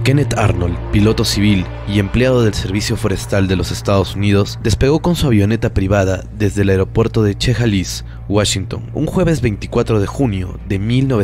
Kenneth Arnold, piloto civil y empleado del Servicio Forestal de los Estados Unidos, despegó con su avioneta privada desde el aeropuerto de Chehalis, Washington. Un jueves 24 de junio de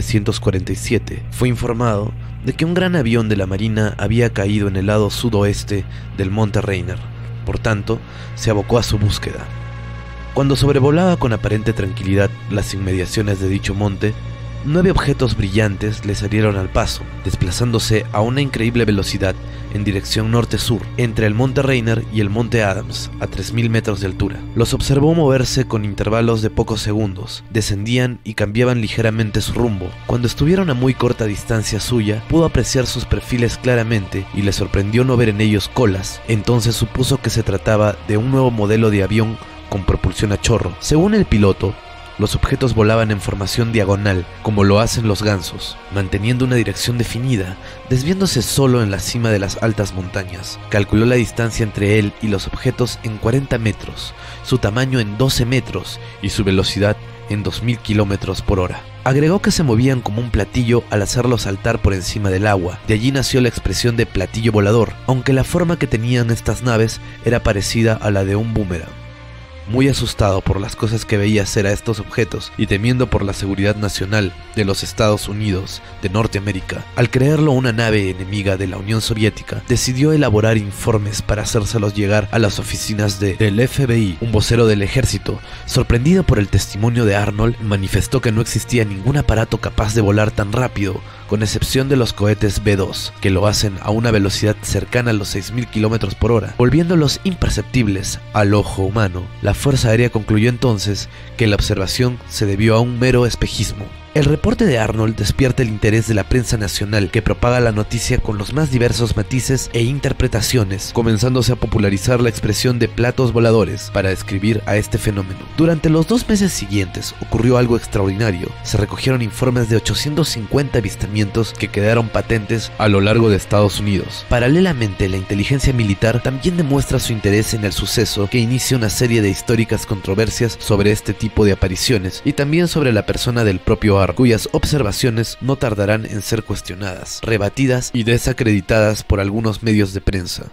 1947 fue informado de que un gran avión de la Marina había caído en el lado sudoeste del Monte Rainier. Por tanto, se abocó a su búsqueda. Cuando sobrevolaba con aparente tranquilidad las inmediaciones de dicho monte, 9 objetos brillantes le salieron al paso, desplazándose a una increíble velocidad en dirección norte-sur, entre el Monte Rainier y el Monte Adams, a 3000 metros de altura. Los observó moverse con intervalos de pocos segundos, descendían y cambiaban ligeramente su rumbo. Cuando estuvieron a muy corta distancia suya, pudo apreciar sus perfiles claramente y le sorprendió no ver en ellos colas. Entonces supuso que se trataba de un nuevo modelo de avión con propulsión a chorro. Según el piloto, los objetos volaban en formación diagonal, como lo hacen los gansos, manteniendo una dirección definida, desviándose solo en la cima de las altas montañas. Calculó la distancia entre él y los objetos en 40 metros, su tamaño en 12 metros y su velocidad en 2000 kilómetros por hora. Agregó que se movían como un platillo al hacerlo saltar por encima del agua. De allí nació la expresión de platillo volador, aunque la forma que tenían estas naves era parecida a la de un boomerang. Muy asustado por las cosas que veía hacer a estos objetos y temiendo por la seguridad nacional de los Estados Unidos de Norteamérica, al creerlo una nave enemiga de la Unión Soviética, decidió elaborar informes para hacérselos llegar a las oficinas del FBI. Un vocero del ejército, sorprendido por el testimonio de Arnold, manifestó que no existía ningún aparato capaz de volar tan rápido, con excepción de los cohetes B-2, que lo hacen a una velocidad cercana a los 6000 kilómetros por hora, volviéndolos imperceptibles al ojo humano. La Fuerza Aérea concluyó entonces que la observación se debió a un mero espejismo. El reporte de Arnold despierta el interés de la prensa nacional, que propaga la noticia con los más diversos matices e interpretaciones, comenzándose a popularizar la expresión de platos voladores para describir a este fenómeno. Durante los 2 meses siguientes ocurrió algo extraordinario. Se recogieron informes de 850 avistamientos que quedaron patentes a lo largo de Estados Unidos. Paralelamente, la inteligencia militar también demuestra su interés en el suceso, que inicia una serie de históricas controversias sobre este tipo de apariciones y también sobre la persona del propio cuyas observaciones no tardarán en ser cuestionadas, rebatidas y desacreditadas por algunos medios de prensa.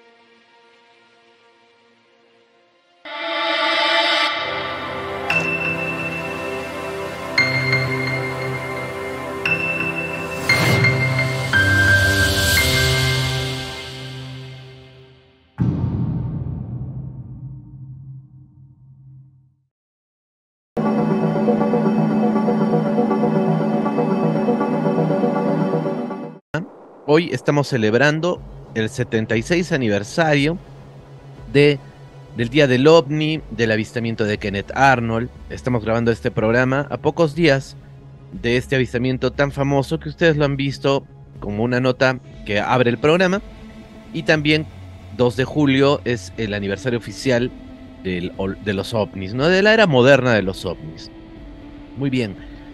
Hoy estamos celebrando el 76 aniversario del Día del OVNI, del avistamiento de Kenneth Arnold. Estamos grabando este programa a pocos días de este avistamiento tan famoso que ustedes lo han visto como una nota que abre el programa. Y también 2 de julio es el aniversario oficial de los OVNIs, ¿no? De la era moderna de los OVNIs. Muy bien.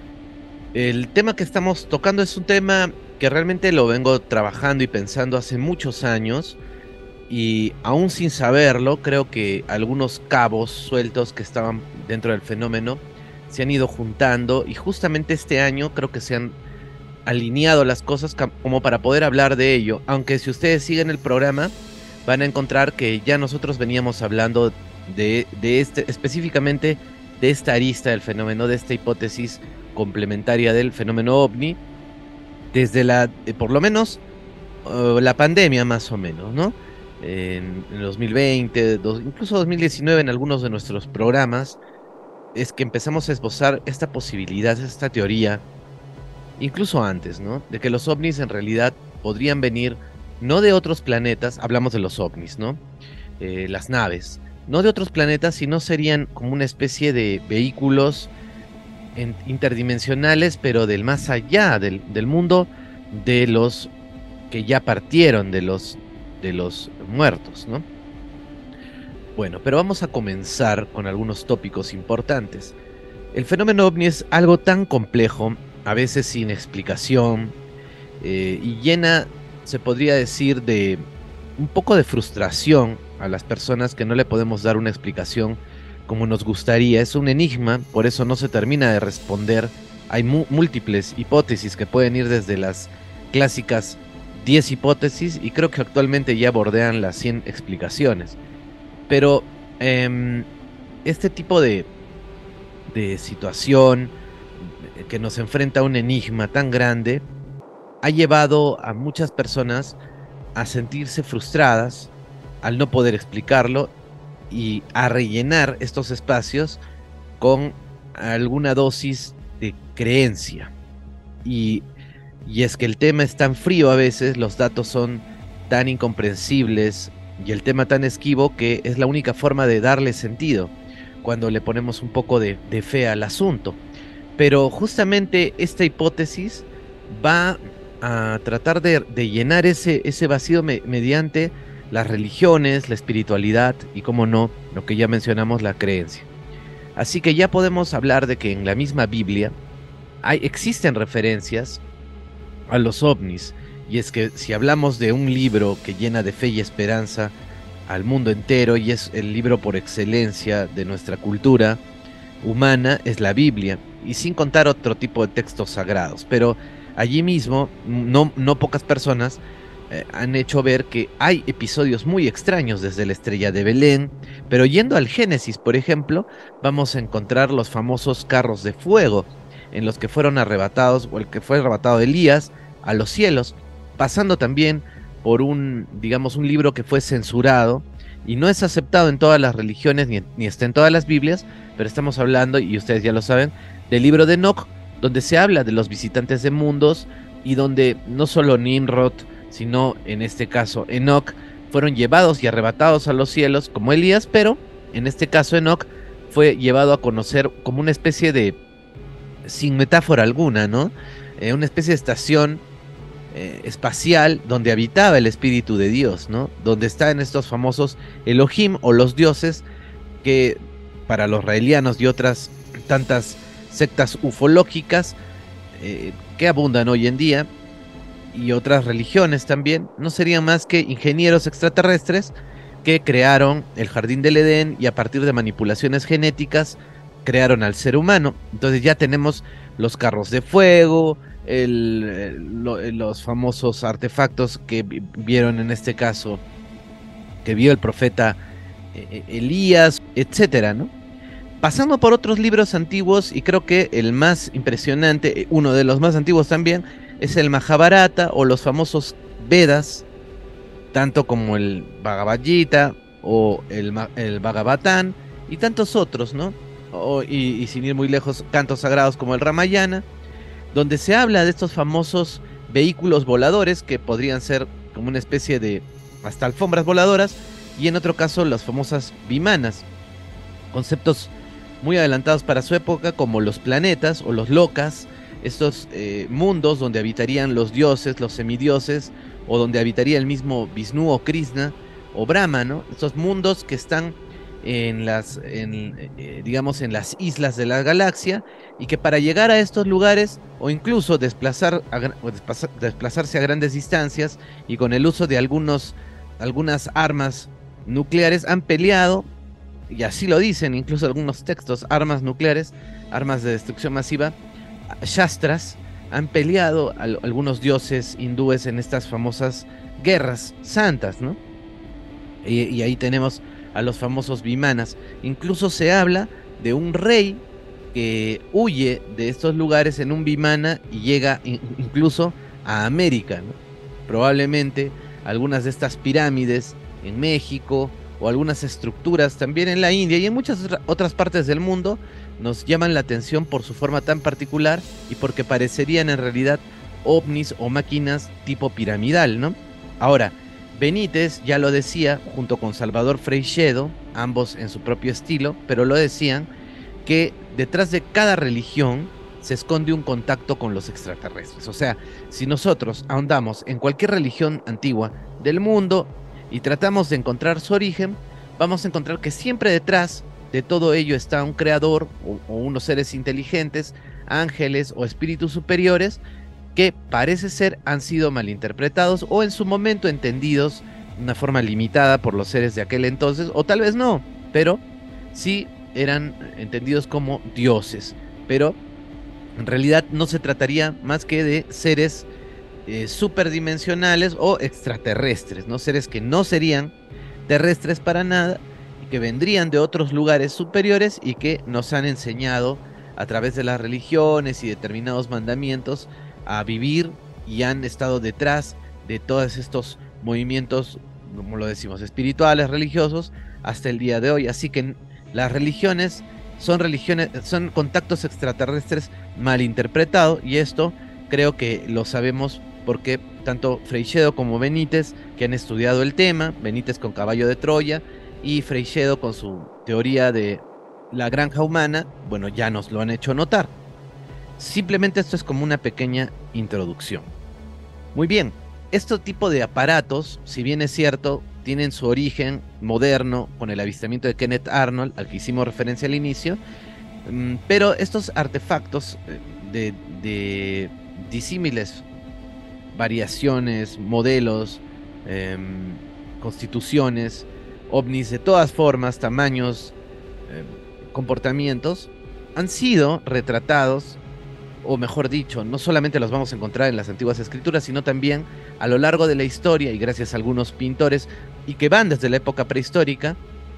El tema que estamos tocando es un tema que realmente lo vengo trabajando y pensando hace muchos años, y aún sin saberlo, creo que algunos cabos sueltos que estaban dentro del fenómeno se han ido juntando, y justamente este año creo que se han alineado las cosas como para poder hablar de ello. Aunque si ustedes siguen el programa van a encontrar que ya nosotros veníamos hablando de específicamente de esta arista del fenómeno, de esta hipótesis complementaria del fenómeno OVNI, desde por lo menos la pandemia, más o menos, ¿no? En 2020, incluso 2019, en algunos de nuestros programas, es que empezamos a esbozar esta posibilidad, esta teoría, incluso antes, ¿no? De que los ovnis en realidad podrían venir no de otros planetas, hablamos de los ovnis, ¿no? Las naves, no de otros planetas, sino serían como una especie de vehículos interdimensionales, pero del más allá, del mundo de los que ya partieron, de los muertos, ¿no? Bueno, pero vamos a comenzar con algunos tópicos importantes. El fenómeno OVNI es algo tan complejo, a veces sin explicación, y llena, se podría decir, de un poco de frustración a las personas que no le podemos dar una explicación como nos gustaría. Es un enigma, por eso no se termina de responder. Hay múltiples hipótesis que pueden ir desde las clásicas 10 hipótesis y creo que actualmente ya bordean las 100 explicaciones. Pero este tipo de situación que nos enfrenta a un enigma tan grande ha llevado a muchas personas a sentirse frustradas al no poder explicarlo y a rellenar estos espacios con alguna dosis de creencia. Y, y es que el tema es tan frío a veces, los datos son tan incomprensibles y el tema tan esquivo que es la única forma de darle sentido cuando le ponemos un poco de fe al asunto. Pero justamente esta hipótesis va a tratar de llenar ese vacío mediante las religiones, la espiritualidad y, como no, lo que ya mencionamos, la creencia. Así que ya podemos hablar de que en la misma Biblia existen referencias a los ovnis. Y es que si hablamos de un libro que llena de fe y esperanza al mundo entero, y es el libro por excelencia de nuestra cultura humana, es la Biblia, y sin contar otro tipo de textos sagrados. Pero allí mismo, no pocas personas han hecho ver que hay episodios muy extraños desde la estrella de Belén, pero yendo al Génesis, por ejemplo, vamos a encontrar los famosos carros de fuego, en los que fueron arrebatados, o el que fue arrebatado Elías a los cielos, pasando también por digamos, un libro que fue censurado y no es aceptado en todas las religiones ni está en todas las Biblias, pero estamos hablando, y ustedes ya lo saben, del libro de Enoch, donde se habla de los visitantes de mundos y donde no solo Nimrod, sino en este caso Enoch, fueron llevados y arrebatados a los cielos como Elías, pero en este caso Enoch fue llevado a conocer como una especie de, sin metáfora alguna, ¿no? Una especie de estación espacial donde habitaba el Espíritu de Dios, ¿no? Donde están estos famosos Elohim o los dioses que para los raelianos y otras tantas sectas ufológicas que abundan hoy en día y otras religiones también, no serían más que ingenieros extraterrestres que crearon el jardín del Edén y a partir de manipulaciones genéticas crearon al ser humano. Entonces ya tenemos los carros de fuego, los famosos artefactos que vieron en este caso, que vio el profeta Elías, etcétera, ¿no? Pasando por otros libros antiguos, y creo que el más impresionante, uno de los más antiguos también, es el Mahabharata o los famosos Vedas, tanto como el Bhagavad Gita o el Bhagavatam y tantos otros, ¿no? Y sin ir muy lejos, cantos sagrados como el Ramayana, donde se habla de estos famosos vehículos voladores que podrían ser como una especie de hasta alfombras voladoras, y en otro caso las famosas vimanas, conceptos muy adelantados para su época como los planetas o los lokas, estos mundos donde habitarían los dioses, los semidioses, o donde habitaría el mismo Vishnu o Krishna o Brahma, ¿no? Estos mundos que están digamos en las islas de la galaxia, y que para llegar a estos lugares o incluso desplazarse a grandes distancias y con el uso de algunas armas nucleares han peleado, y así lo dicen incluso algunos textos, armas nucleares, armas de destrucción masiva, shastras, han peleado algunos dioses hindúes en estas famosas guerras santas, ¿no? Y ahí tenemos a los famosos vimanas. Incluso se habla de un rey que huye de estos lugares en un vimana y llega incluso a América, ¿no? Probablemente algunas de estas pirámides en México o algunas estructuras también en la India y en muchas otras partes del mundo nos llaman la atención por su forma tan particular y porque parecerían en realidad ovnis o máquinas tipo piramidal, ¿no? Ahora, Benítez ya lo decía junto con Salvador Freixedo, ambos en su propio estilo, pero lo decían, que detrás de cada religión se esconde un contacto con los extraterrestres. O sea, si nosotros ahondamos en cualquier religión antigua del mundo y tratamos de encontrar su origen, vamos a encontrar que siempre detrás de todo ello está un creador o unos seres inteligentes, ángeles o espíritus superiores, que parece ser han sido malinterpretados o en su momento entendidos de una forma limitada por los seres de aquel entonces, o tal vez no, pero sí eran entendidos como dioses. Pero en realidad no se trataría más que de seres superdimensionales o extraterrestres, ¿no? Seres que no serían terrestres para nada y que vendrían de otros lugares superiores y que nos han enseñado a través de las religiones y determinados mandamientos a vivir y han estado detrás de todos estos movimientos, como lo decimos, espirituales, religiosos, hasta el día de hoy. Así que las religiones, son contactos extraterrestres mal interpretados, y esto creo que lo sabemos porque tanto Freixedo como Benítez, que han estudiado el tema, Benítez con Caballo de Troya y Freixedo con su teoría de la granja humana, bueno, ya nos lo han hecho notar. Simplemente esto es como una pequeña introducción. Muy bien, este tipo de aparatos, si bien es cierto, tienen su origen moderno con el avistamiento de Kenneth Arnold, al que hicimos referencia al inicio, pero estos artefactos de disímiles variaciones, modelos, constituciones, ovnis de todas formas, tamaños, comportamientos, han sido retratados, o mejor dicho, no solamente los vamos a encontrar en las antiguas escrituras, sino también a lo largo de la historia y gracias a algunos pintores, y que van desde la época prehistórica,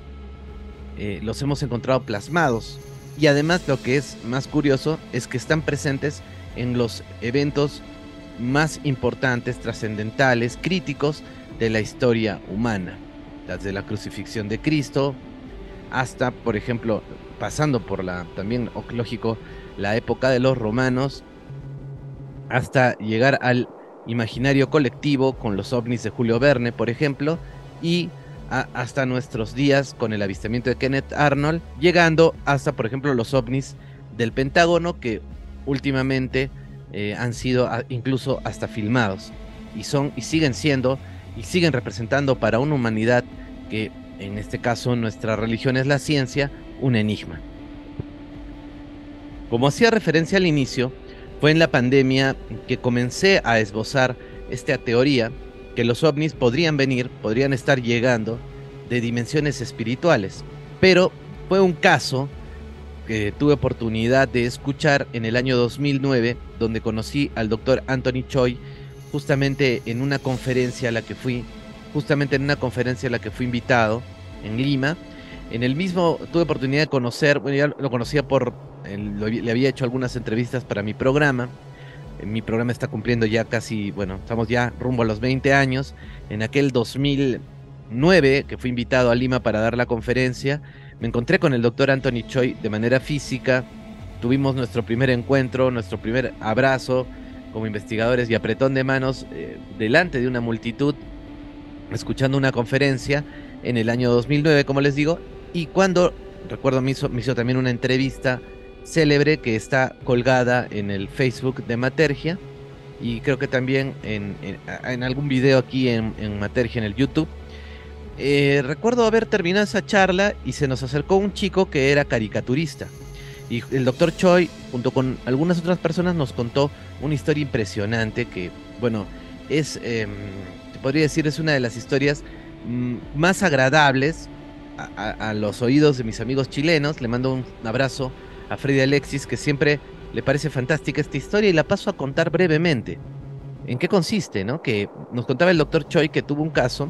los hemos encontrado plasmados. Y además lo que es más curioso es que están presentes en los eventos más importantes, trascendentales, críticos de la historia humana, desde la crucifixión de Cristo hasta, por ejemplo, pasando por también, lógico, la época de los romanos, hasta llegar al imaginario colectivo con los ovnis de Julio Verne, por ejemplo, y hasta nuestros días con el avistamiento de Kenneth Arnold, llegando hasta, por ejemplo, los ovnis del Pentágono, que últimamente han sido incluso hasta filmados, y siguen siendo y siguen representando para una humanidad que, en este caso, nuestra religión es la ciencia, un enigma. Como hacía referencia al inicio, fue en la pandemia que comencé a esbozar esta teoría que los ovnis podrían estar llegando de dimensiones espirituales, pero fue un caso que tuve oportunidad de escuchar en el año 2009, donde conocí al doctor Anthony Choi, justamente en una conferencia a la que fui invitado en Lima. En el mismo tuve oportunidad de conocer, bueno, ya lo conocía le había hecho algunas entrevistas para mi programa. Mi programa está cumpliendo ya casi, bueno, estamos ya rumbo a los 20 años. En aquel 2009, que fui invitado a Lima para dar la conferencia, me encontré con el doctor Anthony Choi de manera física. Tuvimos nuestro primer encuentro, nuestro primer abrazo como investigadores y apretón de manos delante de una multitud, escuchando una conferencia en el año 2009, como les digo, y cuando, recuerdo, me hizo también una entrevista célebre que está colgada en el Facebook de Matergia, y creo que también en algún video aquí en Matergia en el YouTube. Recuerdo haber terminado esa charla y se nos acercó un chico que era caricaturista, y el doctor Choi, junto con algunas otras personas, nos contó una historia impresionante que, bueno, te podría decir, es una de las historias más agradables a los oídos de mis amigos chilenos. Le mando un abrazo a Freddy Alexis, que siempre le parece fantástica esta historia, y la paso a contar brevemente. ¿En qué consiste, no? Que nos contaba el doctor Choi que tuvo un caso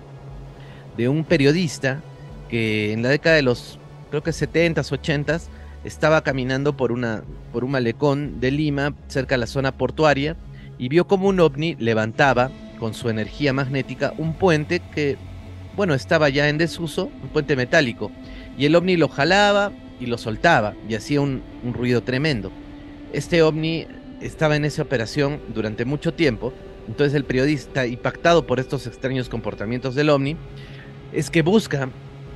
de un periodista que en la década de los, creo que 70s, 80s, estaba caminando por un malecón de Lima, cerca de la zona portuaria, y vio como un ovni levantaba con su energía magnética un puente que, bueno, estaba ya en desuso, un puente metálico, y el ovni lo jalaba y lo soltaba, y hacía un ruido tremendo. Este ovni estaba en esa operación durante mucho tiempo. Entonces el periodista, impactado por estos extraños comportamientos del ovni, es que busca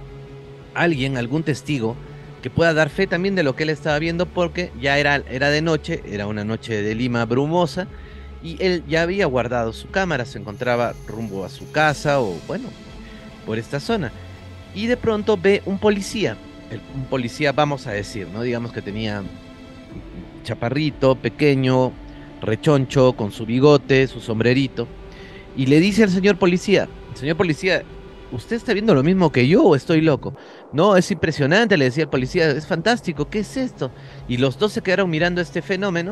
algún testigo que pueda dar fe también de lo que él estaba viendo, porque ya era de noche, era una noche de Lima brumosa, y él ya había guardado su cámara, se encontraba rumbo a su casa, o bueno, por esta zona, y de pronto ve un policía, vamos a decir, ¿no? Digamos que tenía chaparrito, pequeño, rechoncho, con su bigote, su sombrerito, y le dice al señor policía, ¿usted está viendo lo mismo que yo o estoy loco? No, es impresionante, le decía el policía, es fantástico, ¿qué es esto? Y los dos se quedaron mirando este fenómeno,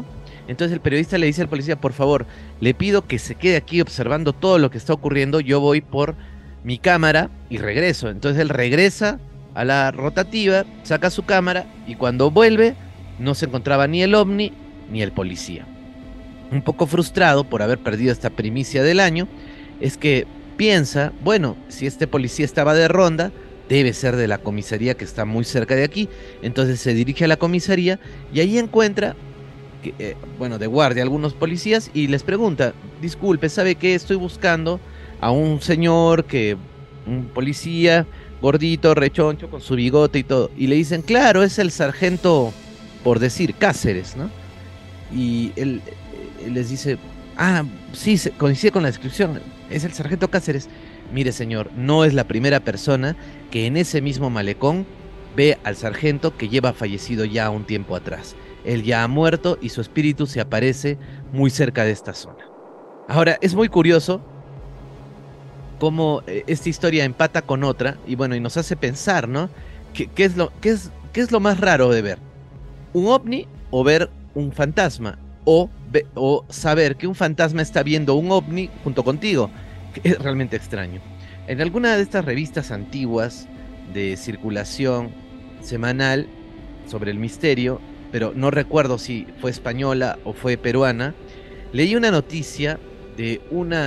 Entonces el periodista le dice al policía, por favor, le pido que se quede aquí observando todo lo que está ocurriendo, yo voy por mi cámara y regreso. Entonces él regresa a la rotativa, saca su cámara y cuando vuelve no se encontraba ni el ovni ni el policía. Un poco frustrado por haber perdido esta primicia del año, es que piensa, bueno, si este policía estaba de ronda, debe ser de la comisaría que está muy cerca de aquí. Entonces se dirige a la comisaría y ahí encuentra, bueno, de guardia algunos policías y les pregunta, disculpe, ¿sabe qué? Estoy buscando a un señor un policía gordito, rechoncho, con su bigote y todo. Y le dicen, claro, es el sargento, por decir, Cáceres, ¿no? Y él les dice, ah, sí, coincide con la descripción, es el sargento Cáceres. Mire, señor, no es la primera persona que en ese mismo malecón ve al sargento que lleva fallecido ya un tiempo atrás. Él ya ha muerto y su espíritu se aparece muy cerca de esta zona. Ahora, es muy curioso cómo esta historia empata con otra y bueno, y nos hace pensar, ¿no? ¿Qué es lo más raro de ver? ¿Un ovni o ver un fantasma? O saber que un fantasma está viendo un ovni junto contigo. Es realmente extraño. En alguna de estas revistas antiguas de circulación semanal sobre el misterio, pero no recuerdo si fue española o fue peruana, leí una noticia de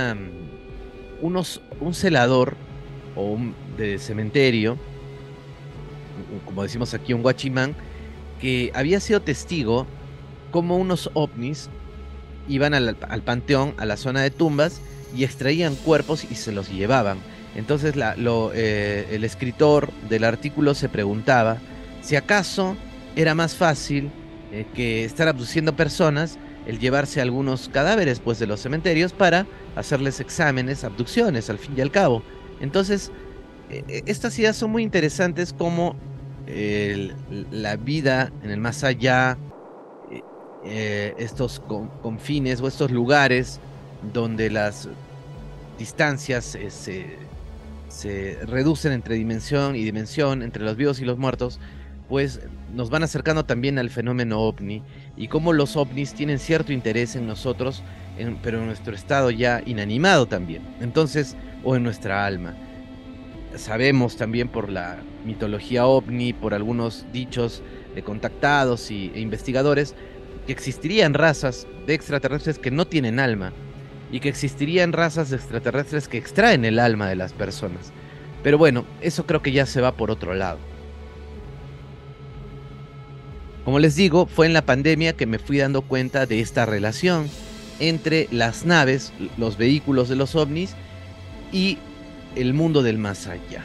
un celador de cementerio, como decimos aquí, un guachimán, que había sido testigo como unos ovnis iban al panteón, a la zona de tumbas, y extraían cuerpos y se los llevaban. Entonces el escritor del artículo se preguntaba si acaso era más fácil que estar abduciendo personas, el llevarse algunos cadáveres pues, de los cementerios para hacerles exámenes, abducciones, al fin y al cabo. Entonces, estas ideas son muy interesantes como la vida en el más allá, estos confines o estos lugares donde las distancias se reducen entre dimensión y dimensión, entre los vivos y los muertos, pues nos van acercando también al fenómeno ovni y cómo los ovnis tienen cierto interés en nosotros, pero en nuestro estado ya inanimado también, entonces, o en nuestra alma. Sabemos también por la mitología ovni, por algunos dichos de contactados e investigadores, que existirían razas de extraterrestres que no tienen alma y que existirían razas de extraterrestres que extraen el alma de las personas. Pero bueno, eso creo que ya se va por otro lado. Como les digo, fue en la pandemia que me fui dando cuenta de esta relación entre las naves, los vehículos de los ovnis y el mundo del más allá.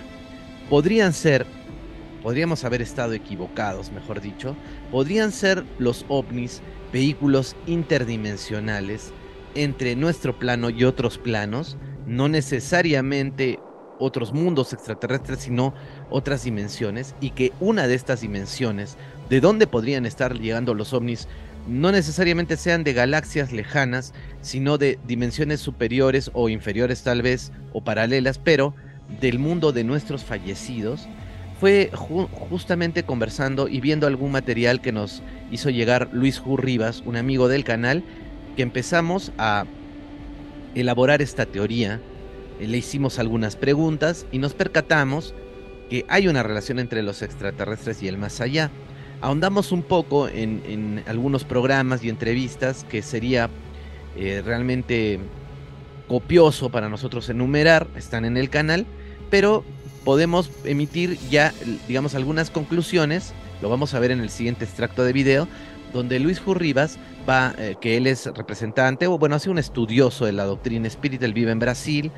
Podríamos haber estado equivocados, mejor dicho, podrían ser los ovnis vehículos interdimensionales entre nuestro plano y otros planos, no necesariamente otros mundos extraterrestres, sino otras dimensiones, y que una de estas dimensiones, de dónde podrían estar llegando los ovnis, no necesariamente sean de galaxias lejanas, sino de dimensiones superiores o inferiores tal vez, o paralelas, pero del mundo de nuestros fallecidos. Fue justamente conversando y viendo algún material que nos hizo llegar Luis Ju Rivas, un amigo del canal, que empezamos a elaborar esta teoría. Le hicimos algunas preguntas y nos percatamos que hay una relación entre los extraterrestres y el más allá. Ahondamos un poco en algunos programas y entrevistas que sería realmente copioso para nosotros enumerar, están en el canal, pero podemos emitir ya, digamos, algunas conclusiones. Lo vamos a ver en el siguiente extracto de video, donde Luis Ju Rivas que él es representante, o bueno, ha sido un estudioso de la doctrina espírita, él vive en Brasil,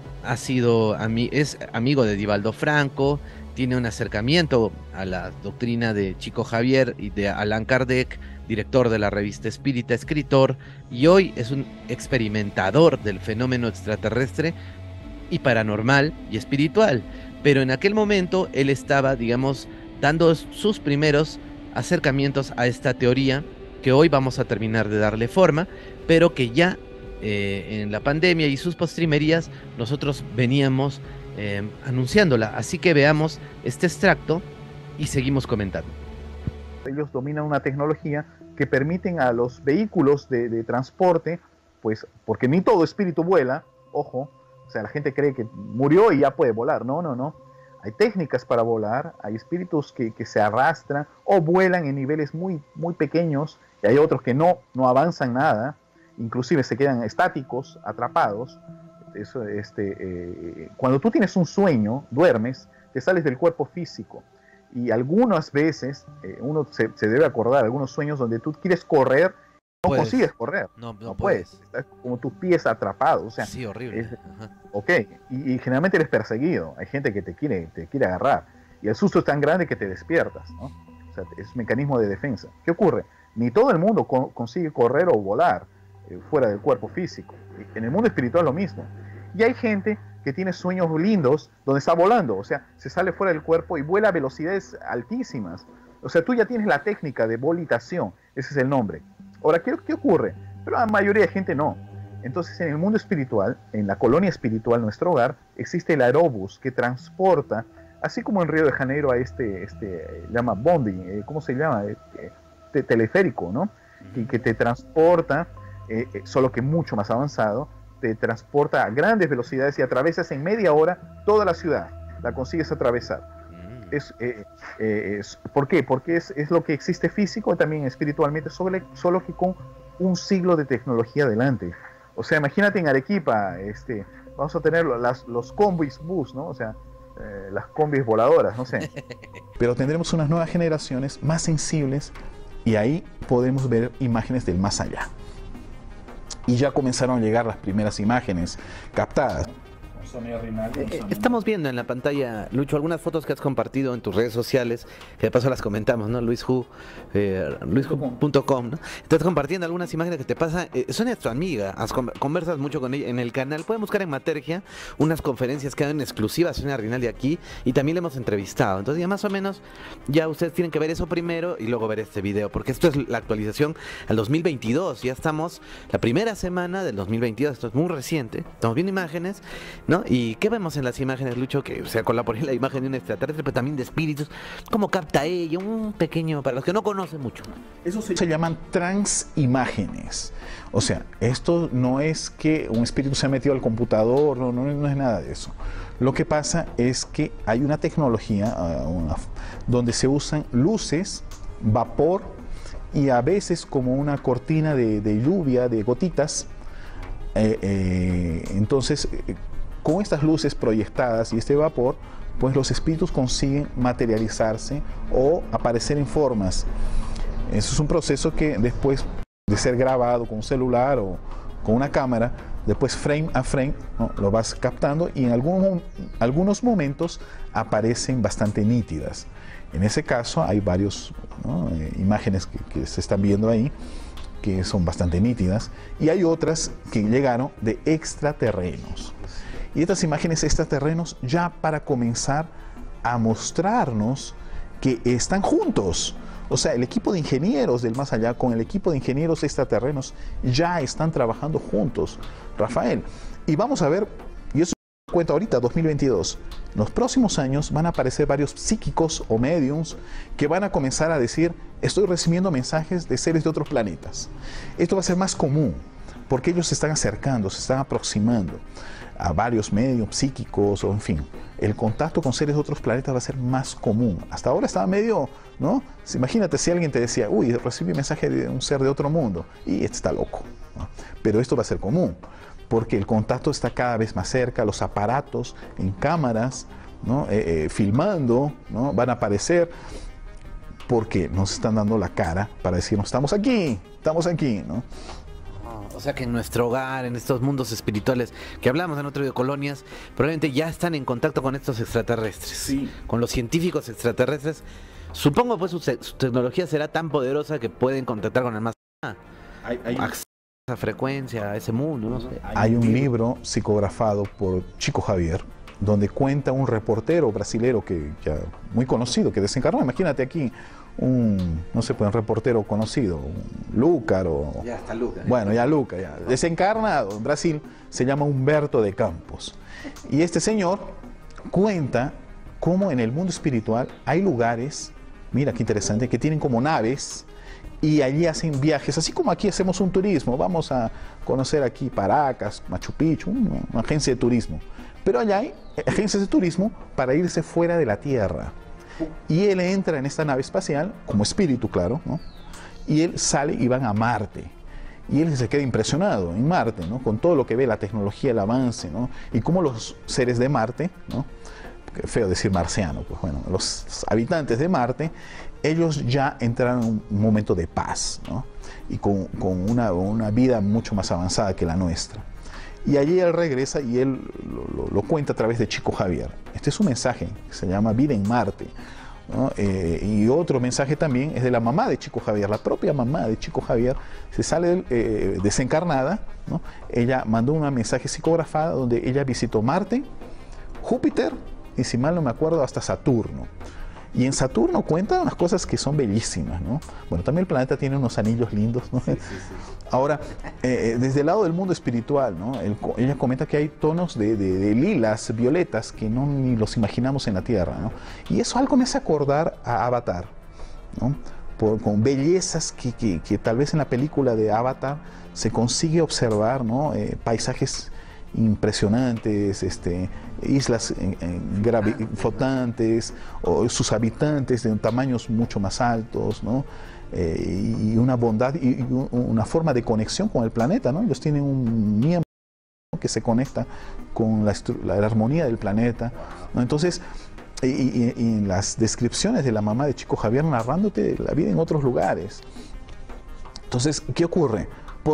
es amigo de Divaldo Franco, tiene un acercamiento a la doctrina de Chico Xavier y de Allan Kardec, director de la revista Espírita, escritor, y hoy es un experimentador del fenómeno extraterrestre y paranormal y espiritual. Pero en aquel momento él estaba, digamos, dando sus primeros acercamientos a esta teoría que hoy vamos a terminar de darle forma, pero que ya en la pandemia y sus postrimerías nosotros veníamos anunciándola. Así que veamos este extracto y seguimos comentando. Ellos dominan una tecnología que permiten a los vehículos de transporte, pues, porque ni todo espíritu vuela, ojo, o sea, la gente cree que murió y ya puede volar. No, no, no. Hay técnicas para volar, hay espíritus que se arrastran o vuelan en niveles muy, muy pequeños, y hay otros que no avanzan nada, inclusive se quedan estáticos, atrapados. Eso, cuando tú tienes un sueño, duermes, te sales del cuerpo físico, y algunas veces uno se debe acordar algunos sueños donde tú quieres correr, no consigues correr, no puedes, estás como tus pies atrapados, o sea, sí, horrible. Ok, y generalmente eres perseguido, hay gente que te quiere agarrar, y el susto es tan grande que te despiertas, ¿no? O sea, es un mecanismo de defensa. ¿Qué ocurre? Ni todo el mundo consigue correr o volar fuera del cuerpo físico. En el mundo espiritual lo mismo. Y hay gente que tiene sueños lindos donde está volando, o sea, se sale fuera del cuerpo y vuela a velocidades altísimas. O sea, tú ya tienes la técnica de volitación, ese es el nombre. Ahora, ¿qué ocurre? Pero la mayoría de gente no. Entonces, en el mundo espiritual, en la colonia espiritual, nuestro hogar, existe el aerobús que transporta, así como en Río de Janeiro a llama bonding, ¿cómo se llama? Teleférico, ¿no? Que te transporta, solo que mucho más avanzado, te transporta a grandes velocidades y atravesas en media hora toda la ciudad, la consigues atravesar. ¿Por qué? Porque es lo que existe físico, también espiritualmente, solo que con un siglo de tecnología adelante. O sea, imagínate en Arequipa, vamos a tener los combis bus, ¿no? O sea, las combis voladoras, no sé. Pero tendremos unas nuevas generaciones más sensibles y ahí podemos ver imágenes del más allá. Y ya comenzaron a llegar las primeras imágenes captadas. Estamos viendo en la pantalla, Lucho, algunas fotos que has compartido en tus redes sociales, que de paso las comentamos, ¿no? luishu.com, ¿no? Estás compartiendo algunas imágenes que te pasa. Sonia es tu amiga, conversas mucho con ella en el canal. Pueden buscar en Matergia unas conferencias que dan en exclusiva a Sonia Rinaldi aquí, y también le hemos entrevistado. Entonces ya más o menos, ya ustedes tienen que ver eso primero y luego ver este video, porque esto es la actualización al 2022. Ya estamos la primera semana del 2022, esto es muy reciente. Estamos viendo imágenes, ¿no? ¿Y qué vemos en las imágenes, Lucho? Que, o sea, con la imagen de un extraterrestre, pero también de espíritus. ¿Cómo capta ella? Un pequeño, para los que no conocen mucho. Eso se llaman transimágenes. O sea, esto no es que un espíritu se ha metido al computador, no es nada de eso. Lo que pasa es que hay una tecnología donde se usan luces, vapor y a veces como una cortina de lluvia, de gotitas. Entonces, con estas luces proyectadas y este vapor, pues los espíritus consiguen materializarse o aparecer en formas. Eso es un proceso que después de ser grabado con un celular o con una cámara, después frame a frame, ¿no? Lo vas captando y en algunos momentos aparecen bastante nítidas. En ese caso hay varios, ¿no? Imágenes que se están viendo ahí, que son bastante nítidas, y hay otras que llegaron de extraterrenos. Y estas imágenes extraterrenos ya para comenzar a mostrarnos que están juntos. O sea, el equipo de ingenieros del más allá con el equipo de ingenieros extraterrenos ya están trabajando juntos, Rafael. Y vamos a ver, y eso cuenta ahorita, 2022. En los próximos años van a aparecer varios psíquicos o mediums que van a comenzar a decir, estoy recibiendo mensajes de seres de otros planetas. Esto va a ser más común, porque ellos se están acercando, se están aproximando a varios medios psíquicos, o en fin, el contacto con seres de otros planetas va a ser más común. Hasta ahora estaba medio, ¿no? Imagínate si alguien te decía, uy, recibí mensaje de un ser de otro mundo, y este está loco, ¿no? Pero esto va a ser común, porque el contacto está cada vez más cerca, los aparatos en cámaras, ¿no? Filmando, ¿no? Van a aparecer, porque nos están dando la cara para decirnos, estamos aquí, ¿no? O sea que en nuestro hogar, en estos mundos espirituales que hablamos en otro video, colonias, probablemente ya están en contacto con estos extraterrestres, sí, con los científicos extraterrestres. Supongo pues su tecnología será tan poderosa que pueden contactar con el más allá. Hay esa frecuencia, a ese mundo, no sé. Hay un libro psicografado por Chico Javier, donde cuenta un reportero brasilero que ya muy conocido, que desencarnó. Imagínate aquí un reportero conocido, un Lucar o... Ya está Lucar. Bueno, ya Lucar, ya. Desencarnado en Brasil, se llama Humberto de Campos. Y este señor cuenta cómo en el mundo espiritual hay lugares mira qué interesante, que tienen como naves y allí hacen viajes, así como aquí hacemos un turismo, vamos a conocer aquí Paracas, Machu Picchu, una agencia de turismo. Pero allá hay agencias de turismo para irse fuera de la Tierra. Y él entra en esta nave espacial, como espíritu, claro, ¿no? Y él sale y van a Marte. Y él se queda impresionado en Marte, ¿no? Con todo lo que ve, la tecnología, el avance, ¿no? Y cómo los seres de Marte, ¿no? Qué feo decir marciano, pues bueno, los habitantes de Marte, ellos ya entraron en un momento de paz, ¿no? Y con una vida mucho más avanzada que la nuestra. Y allí él regresa y él lo cuenta a través de Chico Javier. Este es un mensaje que se llama Vida en Marte, ¿no? Y otro mensaje también es de la mamá de Chico Javier, la propia mamá de Chico Javier, se sale desencarnada, ¿no? Ella mandó un mensaje psicografado donde ella visitó Marte, Júpiter y, si mal no me acuerdo, hasta Saturno. Y en Saturno cuenta unas cosas que son bellísimas, ¿no? Bueno, también el planeta tiene unos anillos lindos, ¿no? Sí, sí, sí. Ahora, desde el lado del mundo espiritual, ¿no? Ella comenta que hay tonos de lilas, violetas, que no ni los imaginamos en la Tierra, ¿no? Y eso algo me hace acordar a Avatar, ¿no? Con bellezas que tal vez en la película de Avatar se consigue observar, ¿no? Paisajes impresionantes, islas flotantes, o sus habitantes de tamaños mucho más altos, ¿no? Y una bondad y una forma de conexión con el planeta, ¿no? Ellos tienen un miembro que se conecta con la armonía del planeta, ¿no? Entonces, y en las descripciones de la mamá de Chico Javier narrándote la vida en otros lugares. Entonces, ¿qué ocurre?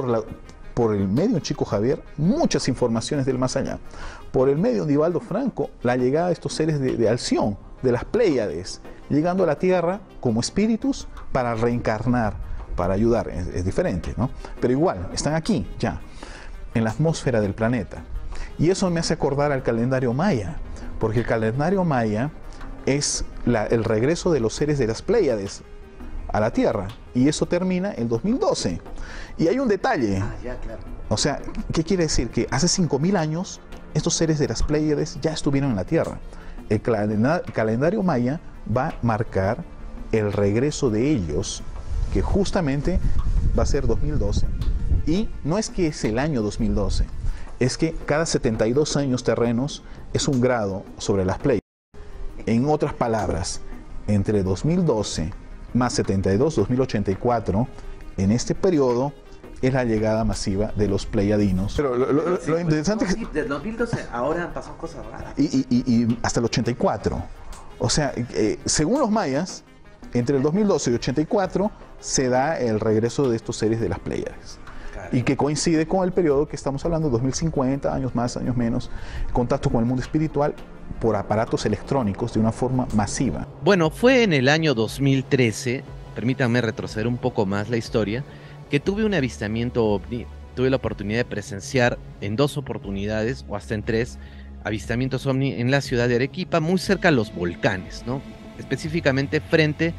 Por el medio de Chico Javier, muchas informaciones del más allá. Por el medio de Divaldo Franco, la llegada de estos seres de Alción, de las Pléyades, llegando a la Tierra como espíritus para reencarnar, para ayudar. Es diferente, ¿no? Pero igual, están aquí, ya, en la atmósfera del planeta. Y eso me hace acordar al calendario maya, porque el calendario maya es el regreso de los seres de las Pléyades a la Tierra, y eso termina en 2012. Y hay un detalle. Ya, claro. O sea, ¿qué quiere decir? Que hace 5000 años estos seres de las Pléyades ya estuvieron en la Tierra. El calendario maya va a marcar el regreso de ellos, que justamente va a ser 2012. Y no es que es el año 2012, es que cada 72 años terrenos es un grado sobre las Pléyades. En otras palabras, entre 2012 más 72, 2084, en este periodo es la llegada masiva de los pleiadinos. Pero lo interesante es que desde 2012 ahora han pasado cosas raras. Y hasta el 84. O sea, según los mayas, entre el 2012 y 84 se da el regreso de estos seres de las Pléyades. Y que coincide con el periodo que estamos hablando, 2050, años más, años menos, contacto con el mundo espiritual por aparatos electrónicos de una forma masiva. Bueno, fue en el año 2013, permítanme retroceder un poco más la historia, que tuve un avistamiento ovni. Tuve la oportunidad de presenciar en 2 oportunidades, o hasta en 3, avistamientos ovni en la ciudad de Arequipa, muy cerca a los volcanes, ¿no? Específicamente frente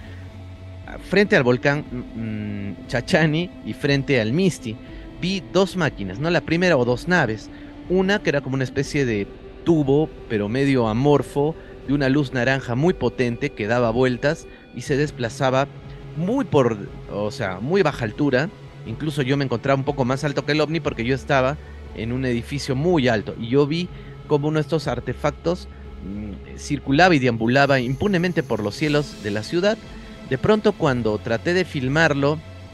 al volcán Chachani y frente al Misti. Vi 2 máquinas, ¿no? La primera, o 2 naves. Una que era como una especie de tubo, pero medio amorfo, de una luz naranja muy potente que daba vueltas y se desplazaba muy baja altura. Incluso yo me encontraba un poco más alto que el ovni porque yo estaba en un edificio muy alto y yo vi como uno de estos artefactos circulaba y deambulaba impunemente por los cielos de la ciudad. De pronto, cuando traté de filmarlo,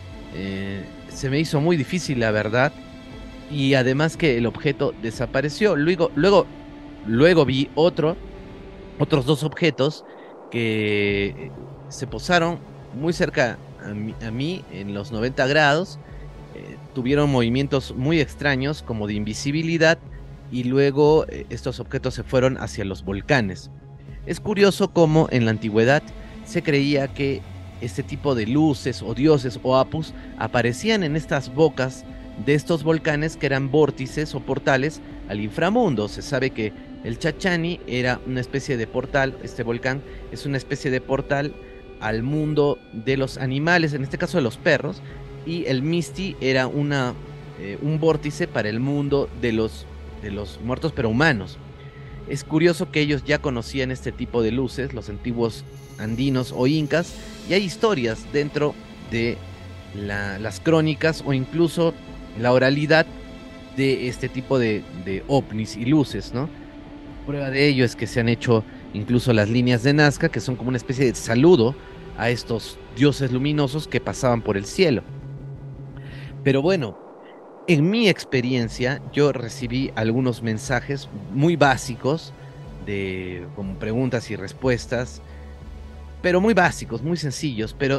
se me hizo muy difícil, la verdad, y además que el objeto desapareció. Luego vi otros 2 objetos que se posaron muy cerca a mí en los 90 grados, tuvieron movimientos muy extraños como de invisibilidad, y luego estos objetos se fueron hacia los volcanes. Es curioso cómo en la antigüedad se creía que este tipo de luces o dioses o apus aparecían en estas bocas de estos volcanes, que eran vórtices o portales al inframundo. Se sabe que el Chachani era una especie de portal, este volcán es una especie de portal al mundo de los animales, en este caso de los perros, y el Misti era un vórtice para el mundo de los muertos pero humanos. es curioso que ellos ya conocían este tipo de luces, los antiguos andinos o incas, y hay historias dentro de las crónicas o incluso la oralidad de este tipo de ovnis y luces, ¿no? Prueba de ello es que se han hecho incluso las líneas de Nazca, que son como una especie de saludo a estos dioses luminosos que pasaban por el cielo. Pero bueno, en mi experiencia, yo recibí algunos mensajes muy básicos, como preguntas y respuestas, pero muy básicos, muy sencillos, pero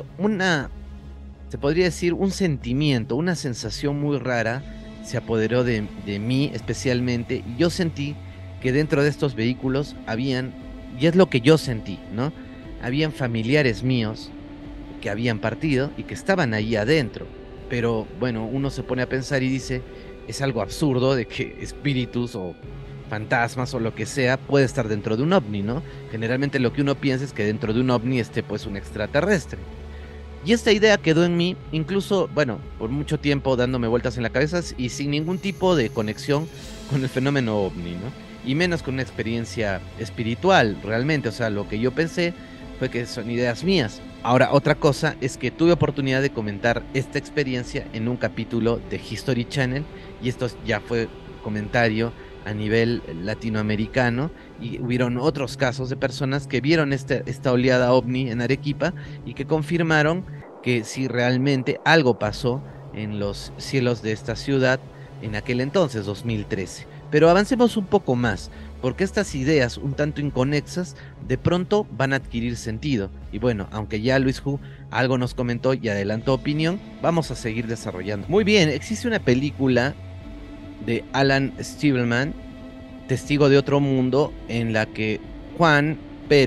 se podría decir, un sentimiento, una sensación muy rara se apoderó de mí especialmente, y yo sentí que dentro de estos vehículos habían, y es lo que yo sentí, ¿no? Habían familiares míos que habían partido y que estaban ahí adentro. Pero bueno, uno se pone a pensar y dice, es algo absurdo de que espíritus o fantasmas o lo que sea puede estar dentro de un ovni, ¿no? Generalmente lo que uno piensa es que dentro de un ovni esté pues un extraterrestre. Y esta idea quedó en mí, incluso, bueno, por mucho tiempo dándome vueltas en la cabeza y sin ningún tipo de conexión con el fenómeno ovni, ¿no? Y menos con una experiencia espiritual, realmente. O sea, lo que yo pensé fue que son ideas mías. Ahora, otra cosa es que tuve oportunidad de comentar esta experiencia en un capítulo de History Channel, y esto ya fue comentario a nivel latinoamericano, y hubieron otros casos de personas que vieron esta oleada ovni en Arequipa y que confirmaron que sí, realmente algo pasó en los cielos de esta ciudad en aquel entonces, 2013. Pero avancemos un poco más, porque estas ideas un tanto inconexas de pronto van a adquirir sentido. Y bueno, aunque ya Luis Hu algo nos comentó y adelantó opinión, vamos a seguir desarrollando. Muy bien, existe una película de Alan Stibleman, Testigo de otro mundo, en la que Juan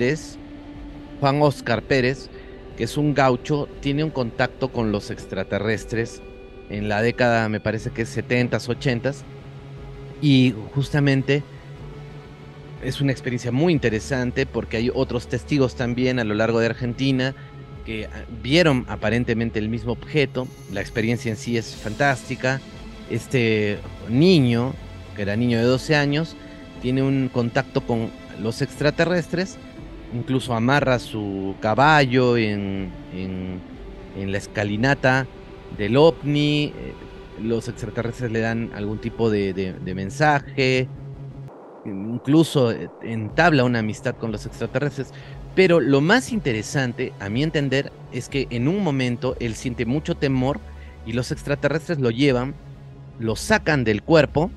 Oscar Pérez, que es un gaucho, tiene un contacto con los extraterrestres en la década, me parece que es 70s, 80s, y justamente es una experiencia muy interesante porque hay otros testigos también a lo largo de Argentina que vieron aparentemente el mismo objeto. La experiencia en sí es fantástica. Este niño, que era niño de 12 años, tiene un contacto con los extraterrestres, incluso amarra su caballo en la escalinata del ovni. Los extraterrestres le dan algún tipo de mensaje, incluso entabla una amistad con los extraterrestres. Pero lo más interesante, a mi entender, es que en un momento él siente mucho temor y los extraterrestres lo llevan, lo sacan del cuerpo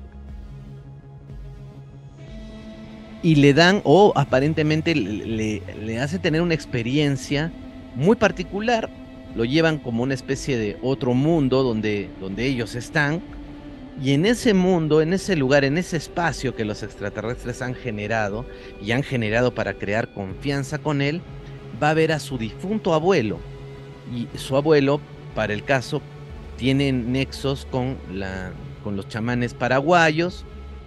y le dan, o aparentemente le hace tener una experiencia muy particular. Lo llevan como una especie de otro mundo donde ellos están, y en ese mundo, en ese lugar, en ese espacio que los extraterrestres han generado y han generado para crear confianza con él, va a ver a su difunto abuelo. Y su abuelo, para el caso, tiene nexos con los chamanes paraguayos,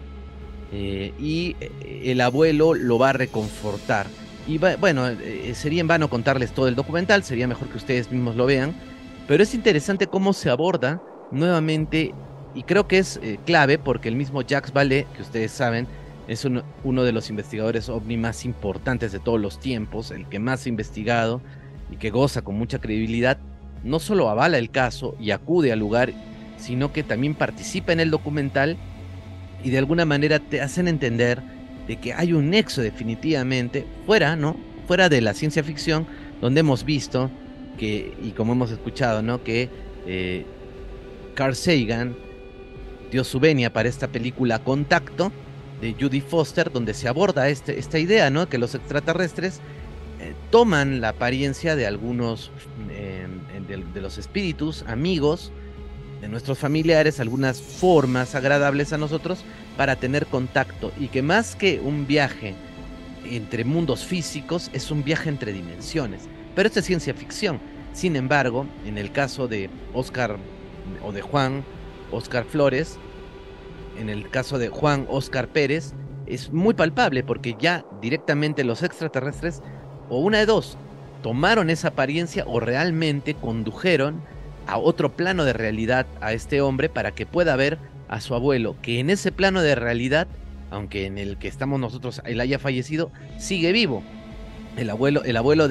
y el abuelo lo va a reconfortar. Y bueno, sería en vano contarles todo el documental, sería mejor que ustedes mismos lo vean, pero es interesante cómo se aborda nuevamente, y creo que es clave porque el mismo Jacques Vallée, que ustedes saben, es uno de los investigadores ovni más importantes de todos los tiempos, el que más ha investigado y que goza con mucha credibilidad, no solo avala el caso y acude al lugar, sino que también participa en el documental y de alguna manera te hacen entender de que hay un nexo definitivamente fuera, ¿no? Fuera de la ciencia ficción, donde hemos visto que, y como hemos escuchado, ¿no? Que Carl Sagan dio su venia para esta película Contacto de Judy Foster, donde se aborda esta idea, ¿no? Que los extraterrestres toman la apariencia de algunos de los espíritus, amigos de nuestros familiares, algunas formas agradables a nosotros para tener contacto, y que más que un viaje entre mundos físicos es un viaje entre dimensiones. Pero esto es ciencia ficción. Sin embargo, en el caso de Juan Oscar Flores, en el caso de Juan Oscar Pérez, es muy palpable porque ya directamente los extraterrestres, o una de dos, tomaron esa apariencia o realmente condujeron a otro plano de realidad a este hombre para que pueda ver a su abuelo, que en ese plano de realidad aunque en el que estamos nosotros él haya fallecido, sigue vivo. El abuelo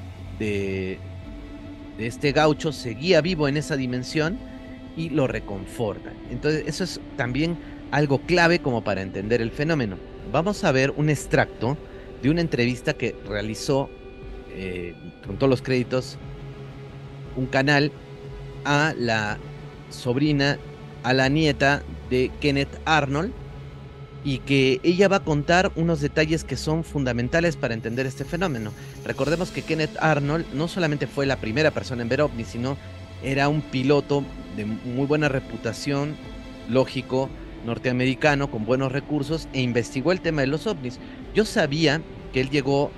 de este gaucho seguía vivo en esa dimensión y lo reconforta. Entonces, eso es también algo clave como para entender el fenómeno. Vamos a ver un extracto de una entrevista que realizó, con todos los créditos, un canal a la sobrina, a la nieta de Kenneth Arnold, y que ella va a contar unos detalles que son fundamentales para entender este fenómeno. Recordemos que Kenneth Arnold no solamente fue la primera persona en ver ovnis, sino era un piloto de muy buena reputación, lógico, norteamericano, con buenos recursos, e investigó el tema de los ovnis. Yo sabía que él llegó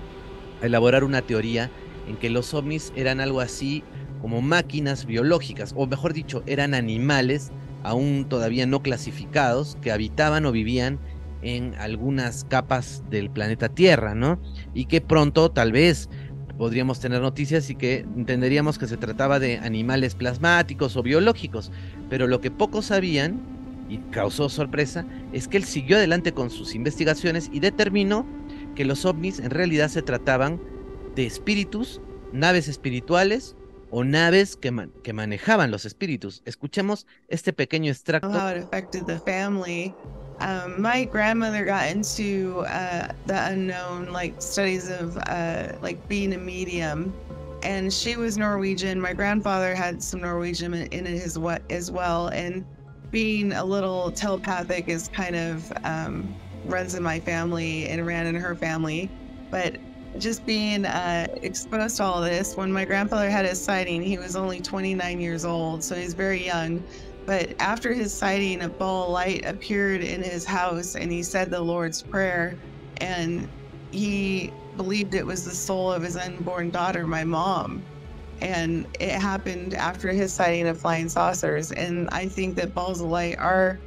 a elaborar una teoría en que los ovnis eran algo así como máquinas biológicas, o mejor dicho, eran animales aún todavía no clasificados, que habitaban o vivían en algunas capas del planeta Tierra, ¿no? Y que pronto tal vez podríamos tener noticias y que entenderíamos que se trataba de animales plasmáticos o biológicos, pero lo que pocos sabían, y causó sorpresa, es que él siguió adelante con sus investigaciones y determinó que los ovnis en realidad se trataban de espíritus, naves espirituales, o naves que manejaban los espíritus. Escuchemos este pequeño extracto. How it affected the family. My grandmother got into the unknown, like studies of like being a medium, and she was Norwegian. My grandfather had some Norwegian in it as well, and being a little telepathic is kind of runs in my family and ran in her family, but just being exposed to all this. When my grandfather had his sighting, he was only 29 years old, so he's very young. But after his sighting, a ball of light appeared in his house, and he said the Lord's Prayer, and he believed it was the soul of his unborn daughter, my mom. And it happened after his sighting of flying saucers. And I think that balls of light are,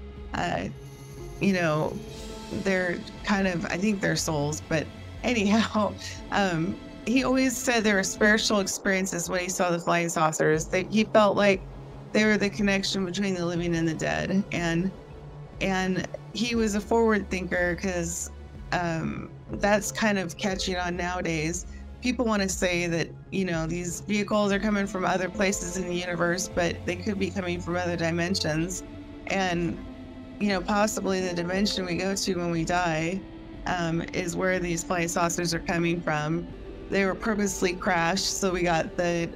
you know, they're kind of, I think they're souls, but anyhow, he always said there were spiritual experiences when he saw the flying saucers. That he felt like they were the connection between the living and the dead, and he was a forward thinker, because that's kind of catching on nowadays. People want to say that, you know, these vehicles are coming from other places in the universe, but they could be coming from other dimensions, and you know, possibly the dimension we go to when we die is where these flying saucers are coming from. They were purposely crashed, so we got the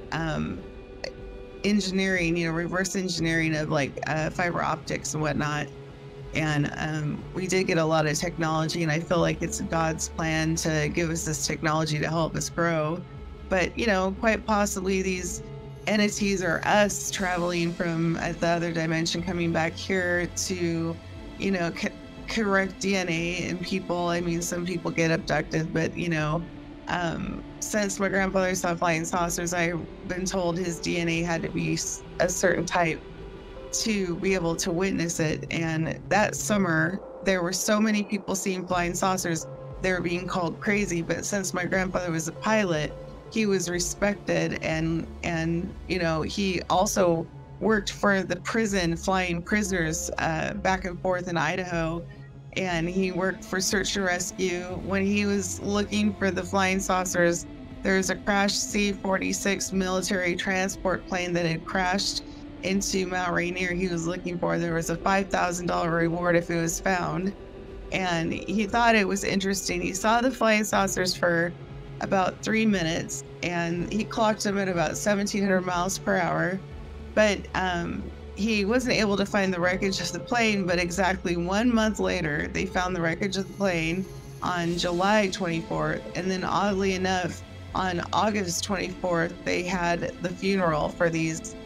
engineering, you know, reverse engineering of like fiber optics and whatnot. And we did get a lot of technology, and I feel like it's God's plan to give us this technology to help us grow. But, you know, quite possibly these entities are us traveling from the other dimension, coming back here to, you know, correct DNA in people. I mean, some people get abducted, but, you know, since my grandfather saw flying saucers, I've been told his DNA had to be a certain type to be able to witness it. And that summer, there were so many people seeing flying saucers, they were being called crazy. But since my grandfather was a pilot, he was respected, and you know, he also worked for the prison, flying prisoners back and forth in Idaho, and he worked for search and rescue. When he was looking for the flying saucers, there was a crashed C-46 military transport plane that had crashed into Mount Rainier. He was looking for. There was a $5,000 reward if it was found, and he thought it was interesting. He saw the flying saucers for about 3 minutes, and he clocked them at about 1,700 miles per hour. But he wasn't able to find the wreckage of the plane. But exactly 1 month later, they found the wreckage of the plane on July 24th. And then oddly enough, on August 24th, they had the funeral for these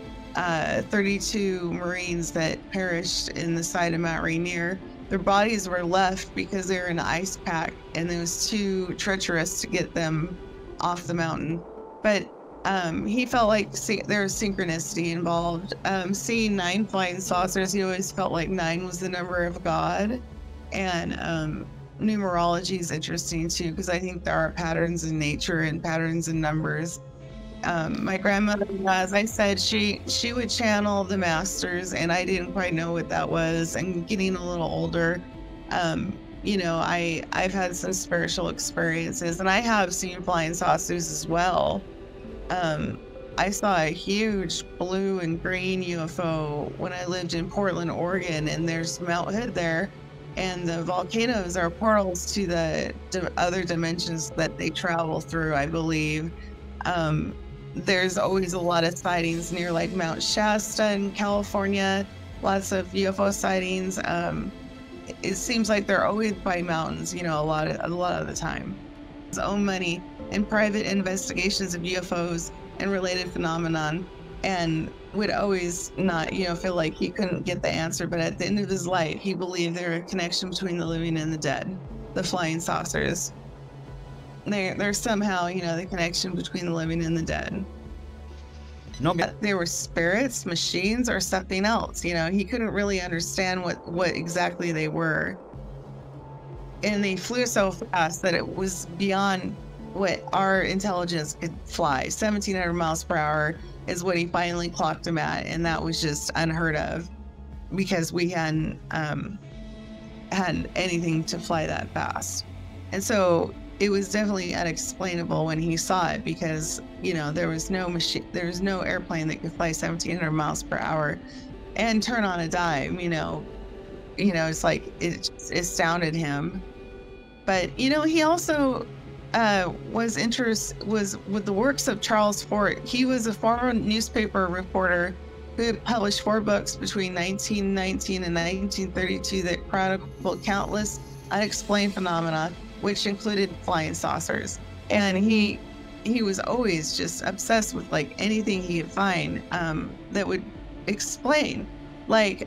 32 Marines that perished in the side of Mount Rainier. Their bodies were left because they were in an ice pack, and it was too treacherous to get them off the mountain. But he felt like there was synchronicity involved. Seeing 9 flying saucers, he always felt like 9 was the number of God. And numerology is interesting too, because I think there are patterns in nature and patterns in numbers. My grandmother, as I said, she would channel the masters, and I didn't quite know what that was. And getting a little older, I've had some spiritual experiences, and I have seen flying saucers as well. I saw a huge blue and green UFO when I lived in Portland, Oregon, and there's Mount Hood there, and the volcanoes are portals to the other dimensions that they travel through, I believe. There's always a lot of sightings near like Mount Shasta in California, lots of UFO sightings. It seems like they're always by mountains, a lot of the time. His own money and private investigations of UFOs and related phenomenon, and would always not, feel like he couldn't get the answer. But at the end of his life, he believed there was a connection between the living and the dead, the flying saucers. There's somehow, the connection between the living and the dead. No, There were spirits, machines, or something else. He couldn't really understand what exactly they were. And they flew so fast that it was beyond what our intelligence could fly. 1,700 miles per hour is what he finally clocked them at, and that was just unheard of because we hadn't had anything to fly that fast. And so it was definitely unexplainable when he saw it, because there was no airplane that could fly 1,700 miles per hour and turn on a dime. It's like it astounded him. But he also was with the works of Charles Fort. He was a former newspaper reporter who had published 4 books between 1919 and 1932 that chronicled countless unexplained phenomena, which included flying saucers. And he was always just obsessed with like anything he could find that would explain, like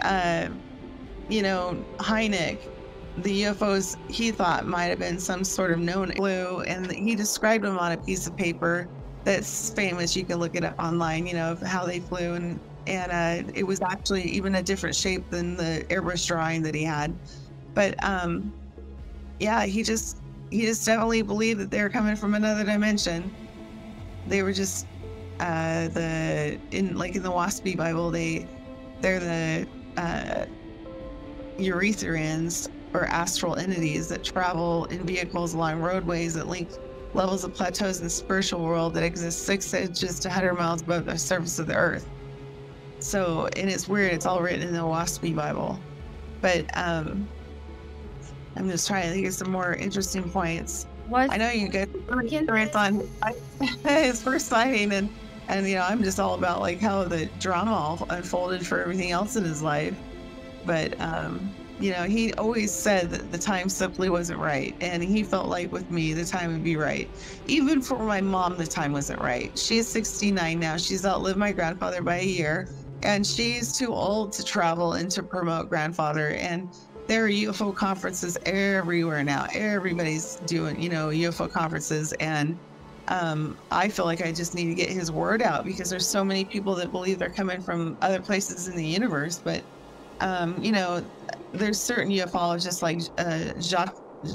Hynek, the UFOs he thought might have been some sort of known blue, and he described them on a piece of paper that's famous. You can look it up online, of how they flew, and it was actually even a different shape than the airbrush drawing that he had. But yeah, he just definitely believed that they were coming from another dimension. They were just in the WASPy Bible, they're the Eurytherians, or astral entities that travel in vehicles along roadways that link levels of plateaus in the spiritual world that exist 6 inches to 100 miles above the surface of the earth. So, and it's weird, it's all written in the WASPy Bible. But I'm just trying to think of some more interesting points. I know you guys are on his first sighting, and I'm just all about like how the drama all unfolded for everything else in his life. But he always said that the time simply wasn't right, and he felt like with me the time would be right. Even for my mom, the time wasn't right. She's 69 now. She's outlived my grandfather by a year, and she's too old to travel and to promote grandfather. And there are UFO conferences everywhere now. Everybody's doing UFO conferences, and I feel like I just need to get his word out, because there's so many people that believe they're coming from other places in the universe. But there's certain ufologists like Jacques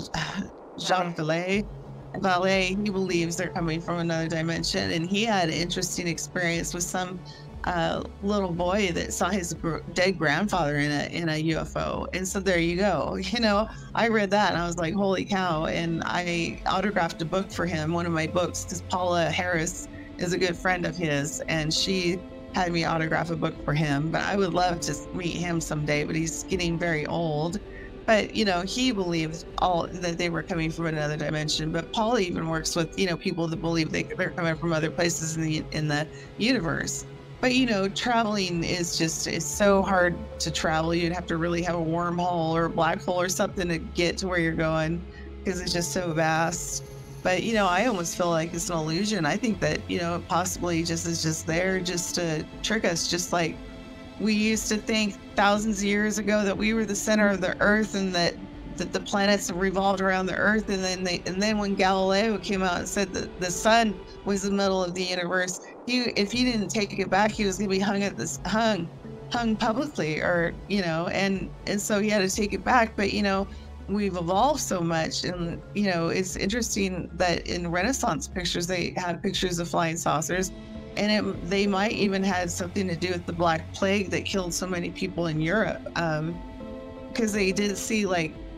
Vallée. He believes they're coming from another dimension, and he had an interesting experience with some little boy that saw his dead grandfather in a UFO. And so there you go. I read that and I was like, holy cow. And I autographed a book for him, one of my books, because Paula Harris is a good friend of his, and she had me autograph a book for him. But I would love to meet him someday, but he's getting very old. But he believed that they were coming from another dimension. But Paula even works with people that believe they're coming from other places in the universe. But traveling it's so hard to travel. You'd have to really have a wormhole or a black hole or something to get to where you're going, because it's just so vast. But I almost feel like it's an illusion. I think that it possibly is just there just to trick us, just like we used to think thousands of years ago that we were the center of the earth, and that the planets revolved around the earth. And then when Galileo came out and said that the sun was the middle of the universe, if he didn't take it back, he was going to be hung publicly, or and so he had to take it back. But we've evolved so much, and it's interesting that in Renaissance pictures they had pictures of flying saucers, and they might even had something to do with the Black Plague that killed so many people in Europe, because they did see like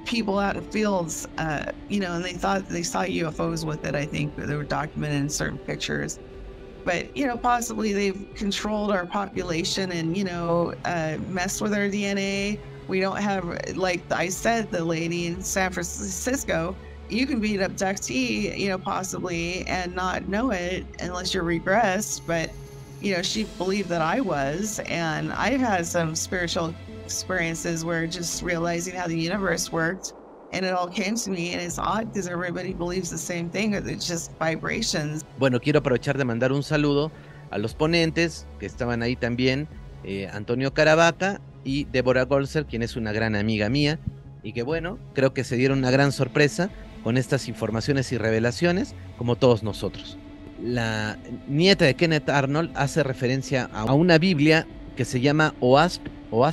people out in fields, you know, and they thought they saw UFOs with it. I think they were documented in certain pictures. But, you know, possibly they've controlled our population and, you know, messed with our DNA. We don't have, like I said, the lady in San Francisco, you can be an abductee, you know, possibly, and not know it unless you're regressed. But, you know, she believed that I was. And I've had some spiritual experiences where just realizing how the universe worked, and it all came to me, and it's odd because everybody believes the same thing. It's just vibrations. Bueno, quiero aprovechar de mandar un saludo a los ponentes que estaban ahí también, Antonio Caravaca y Deborah Golser, quien es una gran amiga mía, y que bueno, creo que se dieron una gran sorpresa con estas informaciones y revelaciones, como todos nosotros. La nieta de Kenneth Arnold hace referencia a una Biblia que se llama OASP,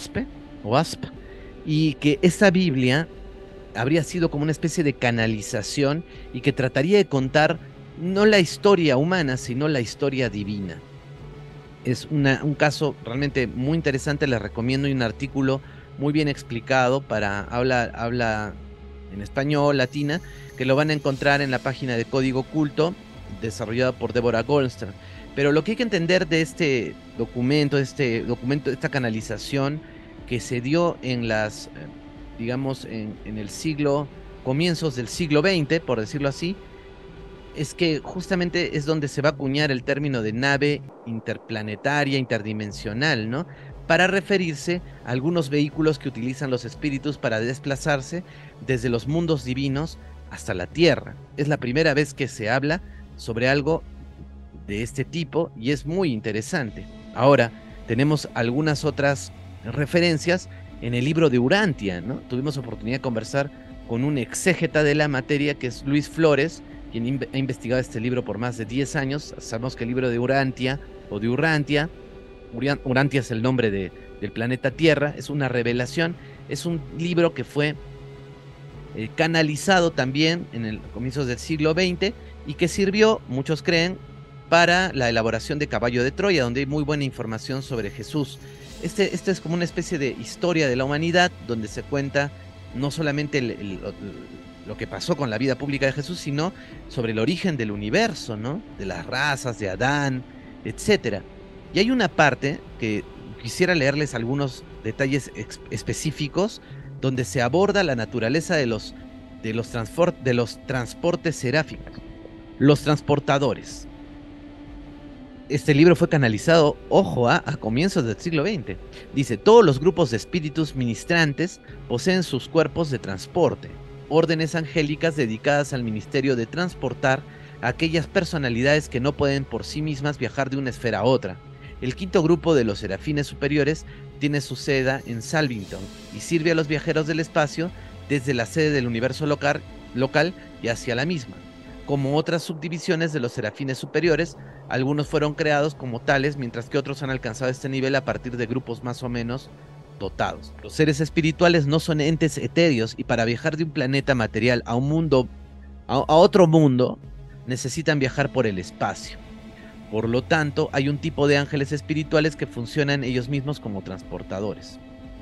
y que esta Biblia habría sido como una especie de canalización y que trataría de contar no la historia humana, sino la historia divina. Es un caso realmente muy interesante, les recomiendo, un artículo muy bien explicado para habla en español, latina, que lo van a encontrar en la página de Código Oculto, desarrollada por Deborah Goldstern. Pero lo que hay que entender de este documento, esta canalización que se dio en las, digamos, en el comienzos del siglo XX, por decirlo así, es que justamente es donde se va a acuñar el término de nave interplanetaria, interdimensional, ¿no? Para referirse a algunos vehículos que utilizan los espíritus para desplazarse desde los mundos divinos hasta la Tierra. Es la primera vez que se habla sobre algo de este tipo y es muy interesante. Ahora, tenemos algunas otras referencias en el libro de Urantia, ¿no? Tuvimos oportunidad de conversar con un exégeta de la materia que es Luis Flores, quien ha investigado este libro por más de 10 años. Sabemos que el libro de Urantia o de Urantia es el nombre del planeta Tierra, es una revelación, es un libro que fue canalizado también en el comienzos del siglo XX y que sirvió, muchos creen, para la elaboración de Caballo de Troya, donde hay muy buena información sobre Jesús. Este es como una especie de historia de la humanidad, donde se cuenta no solamente lo que pasó con la vida pública de Jesús, sino sobre el origen del universo, ¿no? De las razas, de Adán, etc. Y hay una parte que quisiera leerles algunos detalles específicos, donde se aborda la naturaleza de los transportes seráficos, los transportadores. Este libro fue canalizado, ojo, a comienzos del siglo XX. Dice, todos los grupos de espíritus ministrantes poseen sus cuerpos de transporte, órdenes angélicas dedicadas al ministerio de transportar a aquellas personalidades que no pueden por sí mismas viajar de una esfera a otra. El quinto grupo de los serafines superiores tiene su sede en Salvington y sirve a los viajeros del espacio desde la sede del universo local y hacia la misma. Como otras subdivisiones de los serafines superiores, algunos fueron creados como tales, mientras que otros han alcanzado este nivel a partir de grupos más o menos dotados. Los seres espirituales no son entes etéreos y para viajar de un planeta material a un mundo, a otro mundo, necesitan viajar por el espacio. Por lo tanto, hay un tipo de ángeles espirituales que funcionan ellos mismos como transportadores.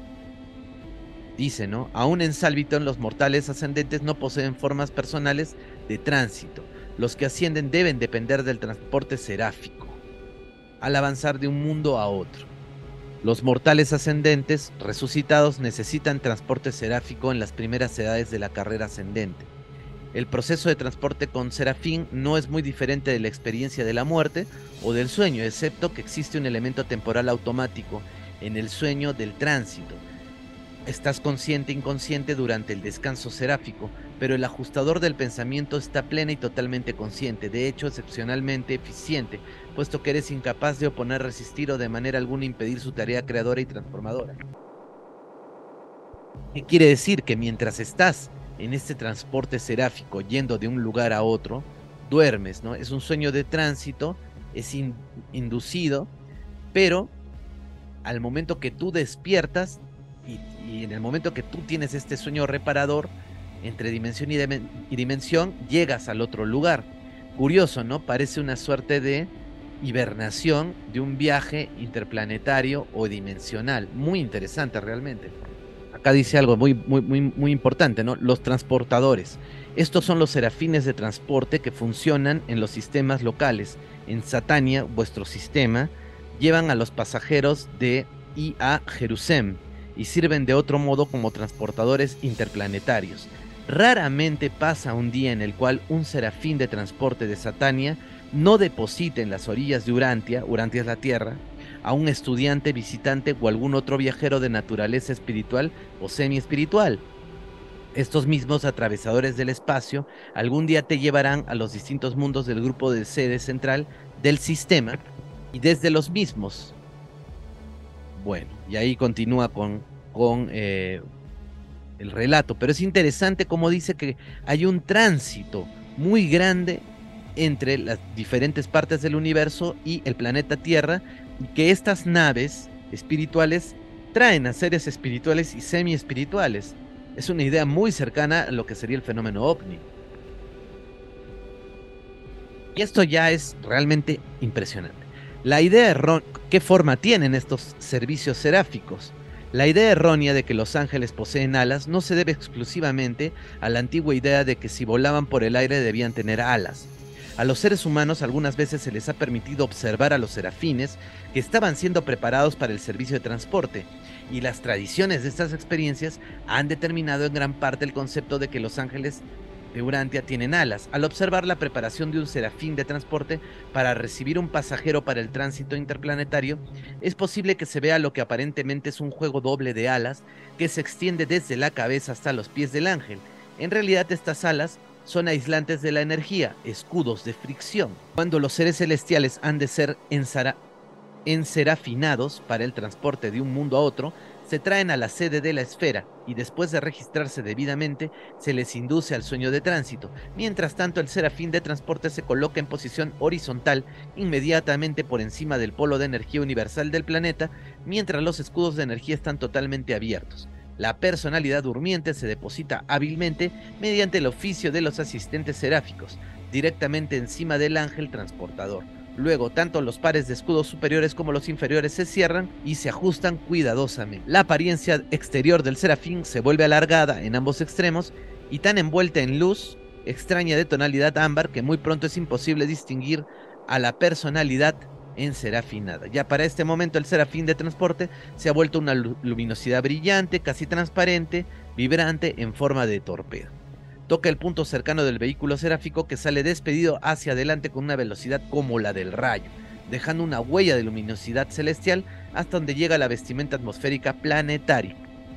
Dice, ¿no? Aún en Salvington, los mortales ascendentes no poseen formas personales de tránsito. Los que ascienden deben depender del transporte seráfico al avanzar de un mundo a otro. Los mortales ascendentes resucitados necesitan transporte seráfico en las primeras edades de la carrera ascendente. El proceso de transporte con serafín no es muy diferente de la experiencia de la muerte o del sueño, excepto que existe un elemento temporal automático en el sueño del tránsito. Estás consciente e inconsciente durante el descanso seráfico, pero el ajustador del pensamiento está plena y totalmente consciente, de hecho excepcionalmente eficiente, puesto que eres incapaz de oponer, resistir o de manera alguna impedir su tarea creadora y transformadora. ¿Qué quiere decir? Que mientras estás en este transporte seráfico yendo de un lugar a otro, duermes, ¿no? Es un sueño de tránsito, es inducido, pero al momento que tú despiertas y en el momento que tú tienes este sueño reparador entre dimensión y dimensión, llegas al otro lugar. Curioso, ¿no? Parece una suerte de hibernación de un viaje interplanetario o dimensional. Muy interesante realmente. acá dice algo muy importante, ¿no? Los transportadores. Estos son los serafines de transporte que funcionan en los sistemas locales. En Satania, vuestro sistema, llevan a los pasajeros de y a Jerusalén y sirven de otro modo como transportadores interplanetarios. Raramente pasa un día en el cual un serafín de transporte de Satania no deposite en las orillas de Urantia, Urantia es la Tierra, a un estudiante, visitante o algún otro viajero de naturaleza espiritual o semi-espiritual. Estos mismos atravesadores del espacio algún día te llevarán a los distintos mundos del grupo de sede central del sistema y desde los mismos. Bueno, y ahí continúa con el relato, pero es interesante como dice que hay un tránsito muy grande entre las diferentes partes del universo y el planeta Tierra, y que estas naves espirituales traen a seres espirituales y semi-espirituales. Es una idea muy cercana a lo que sería el fenómeno ovni. Y esto ya es realmente impresionante. La idea errónea, ¿qué forma tienen estos servicios seráficos? La idea errónea de que los ángeles poseen alas no se debe exclusivamente a la antigua idea de que si volaban por el aire debían tener alas. A los seres humanos algunas veces se les ha permitido observar a los serafines que estaban siendo preparados para el servicio de transporte, y las tradiciones de estas experiencias han determinado en gran parte el concepto de que los ángeles de Urantia tienen alas. Al observar la preparación de un serafín de transporte para recibir un pasajero para el tránsito interplanetario, es posible que se vea lo que aparentemente es un juego doble de alas que se extiende desde la cabeza hasta los pies del ángel. En realidad estas alas son aislantes de la energía, escudos de fricción. Cuando los seres celestiales han de ser enserafinados para el transporte de un mundo a otro, se traen a la sede de la esfera y después de registrarse debidamente se les induce al sueño de tránsito. Mientras tanto, el serafín de transporte se coloca en posición horizontal inmediatamente por encima del polo de energía universal del planeta, mientras los escudos de energía están totalmente abiertos. La personalidad durmiente se deposita hábilmente mediante el oficio de los asistentes seráficos, directamente encima del ángel transportador. Luego, tanto los pares de escudos superiores como los inferiores se cierran y se ajustan cuidadosamente. La apariencia exterior del serafín se vuelve alargada en ambos extremos y tan envuelta en luz extraña de tonalidad ámbar que muy pronto es imposible distinguir a la personalidad enserafinada. Ya para este momento el serafín de transporte se ha vuelto una luminosidad brillante, casi transparente, vibrante en forma de torpedo. Toca el punto cercano del vehículo seráfico que sale despedido hacia adelante con una velocidad como la del rayo, dejando una huella de luminosidad celestial hasta donde llega la vestimenta atmosférica planetaria.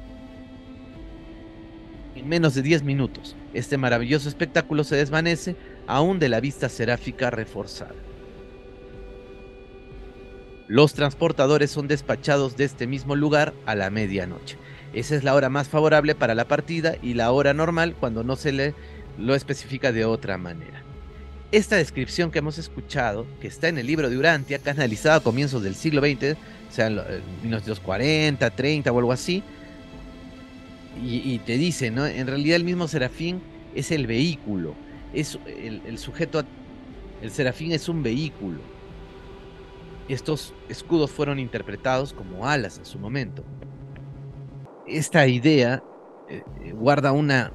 En menos de 10 minutos, este maravilloso espectáculo se desvanece aún de la vista seráfica reforzada. Los transportadores son despachados de este mismo lugar a la medianoche. Esa es la hora más favorable para la partida y la hora normal cuando no se le lo especifica de otra manera. Esta descripción que hemos escuchado, que está en el libro de Urantia, canalizada a comienzos del siglo XX, o sea, en 1940, 30 o algo así, y te dice, ¿no? En realidad el mismo serafín es el vehículo, es el sujeto, el serafín es un vehículo. Estos escudos fueron interpretados como alas en su momento. Esta idea guarda una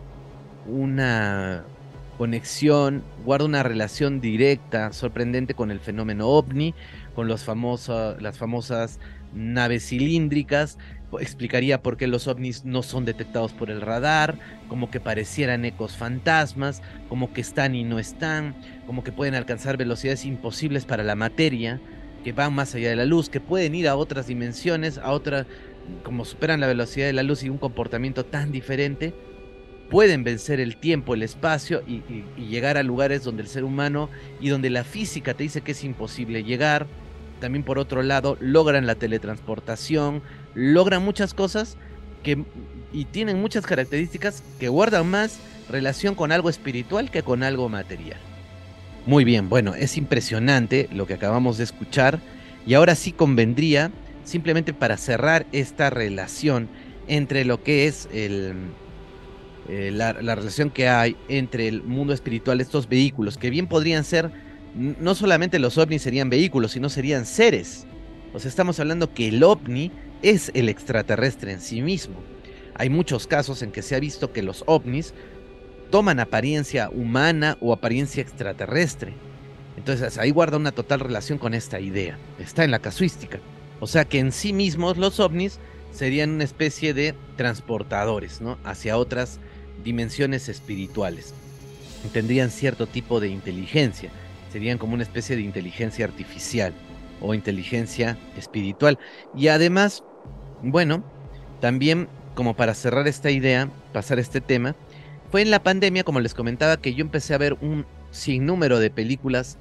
conexión, guarda una relación directa, sorprendente con el fenómeno ovni, con las famosas naves cilíndricas. Explicaría por qué los ovnis no son detectados por el radar, como que parecieran ecos fantasmas, como que están y no están, como que pueden alcanzar velocidades imposibles para la materia, que van más allá de la luz, que pueden ir a otras dimensiones, como superan la velocidad de la luz y un comportamiento tan diferente, pueden vencer el tiempo, el espacio y llegar a lugares donde el ser humano y donde la física te dice que es imposible llegar. También por otro lado logran la teletransportación, logran muchas cosas y tienen muchas características que guardan más relación con algo espiritual que con algo material. Muy bien, bueno, es impresionante lo que acabamos de escuchar y ahora sí convendría, simplemente para cerrar esta relación entre lo que es la relación que hay entre el mundo espiritual, estos vehículos, que bien podrían ser, no solamente los ovnis serían vehículos, sino serían seres. O sea, estamos hablando que el ovni es el extraterrestre en sí mismo. hay muchos casos en que se ha visto que los ovnis toman apariencia humana o apariencia extraterrestre. Entonces ahí guarda una total relación con esta idea. Está en la casuística. O sea que en sí mismos los ovnis serían una especie de transportadores, ¿no?, hacia otras dimensiones espirituales. Tendrían cierto tipo de inteligencia. Serían como una especie de inteligencia artificial o inteligencia espiritual. Y además, bueno, también como para cerrar esta idea, pasar este tema, fue en la pandemia, como les comentaba, que yo empecé a ver un sinnúmero de películas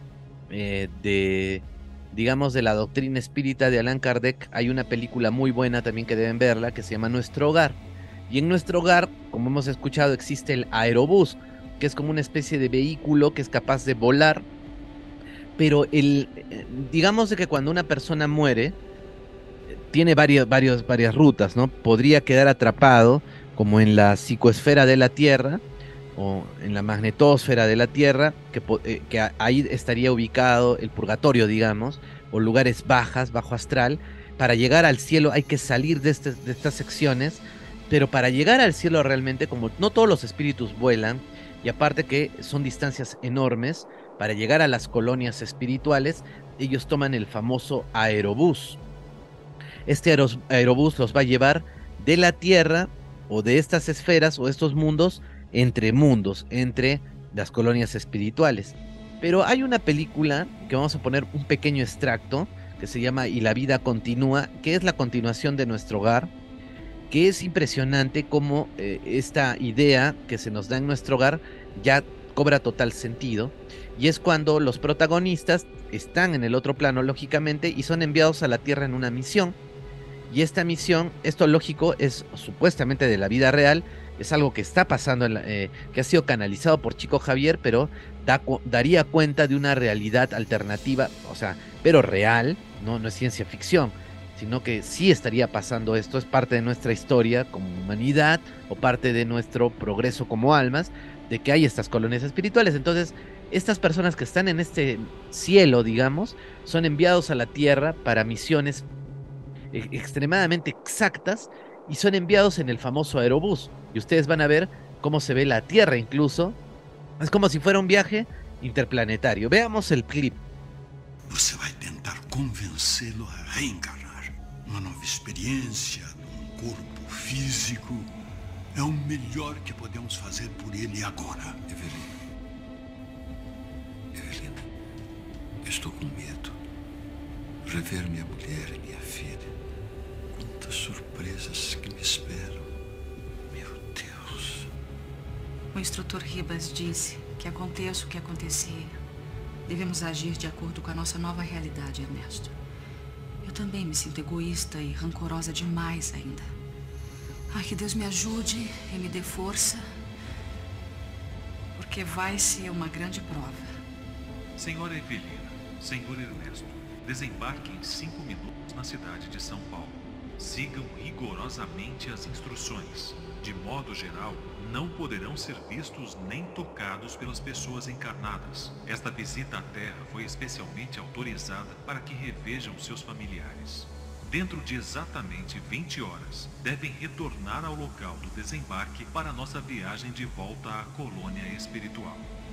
digamos, de la doctrina espírita de Allan Kardec. Hay una película muy buena también que deben verla, que se llama Nuestro Hogar. Y en Nuestro Hogar, como hemos escuchado, existe el aerobús, que es como una especie de vehículo que es capaz de volar. Pero digamos de que cuando una persona muere, tiene varias rutas, ¿no? Podría quedar atrapado como en la psicoesfera de la Tierra o en la magnetosfera de la Tierra, que ahí estaría ubicado el purgatorio, digamos, o lugares bajo astral. Para llegar al cielo hay que salir de estas secciones, pero para llegar al cielo realmente, como no todos los espíritus vuelan, y aparte que son distancias enormes, para llegar a las colonias espirituales, ellos toman el famoso aerobús. Este aerobús los va a llevar de la Tierra o de estas esferas o estos mundos, entre las colonias espirituales. Pero hay una película que vamos a poner un pequeño extracto, que se llama Y la vida continúa, que es la continuación de Nuestro Hogar, que es impresionante cómo esta idea que se nos da en Nuestro Hogar ya cobra total sentido, y es cuando los protagonistas están en el otro plano, lógicamente, y son enviados a la Tierra en una misión. Y esta misión, esto lógico, es supuestamente de la vida real, es algo que está pasando, que ha sido canalizado por Chico Javier, pero daría cuenta de una realidad alternativa, o sea, pero real, no es ciencia ficción, sino que sí estaría pasando esto, es parte de nuestra historia como humanidad, o parte de nuestro progreso como almas, de que hay estas colonias espirituales. Entonces, estas personas que están en este cielo, digamos, son enviados a la Tierra para misiones extremadamente exactas, y son enviados en el famoso aerobús, y ustedes van a ver cómo se ve la Tierra. Incluso es como si fuera un viaje interplanetario. Veamos el clip. Você vai tentar convencê-lo a reencarnar. Uma nova experiência num corpo físico é o melhor que podemos fazer por ele agora. Evelina, estou com medo. Rever minha mulher e minha filha. Quantas surpresas que me esperam. Meu Deus. O instrutor Ribas disse que aconteça o que acontecer, devemos agir de acordo com a nossa nova realidade, Ernesto. Eu também me sinto egoísta e rancorosa demais ainda. Ai, que Deus me ajude e me dê força, porque vai ser uma grande prova. Senhora Evelina, senhor Ernesto, desembarque em 5 minutos na cidade de São Paulo. Sigam rigorosamente as instruções. De modo geral, não poderão ser vistos nem tocados pelas pessoas encarnadas. Esta visita à Terra foi especialmente autorizada para que revejam seus familiares. Dentro de exatamente 20 horas, devem retornar ao local do desembarque para nossa viagem de volta à colônia espiritual.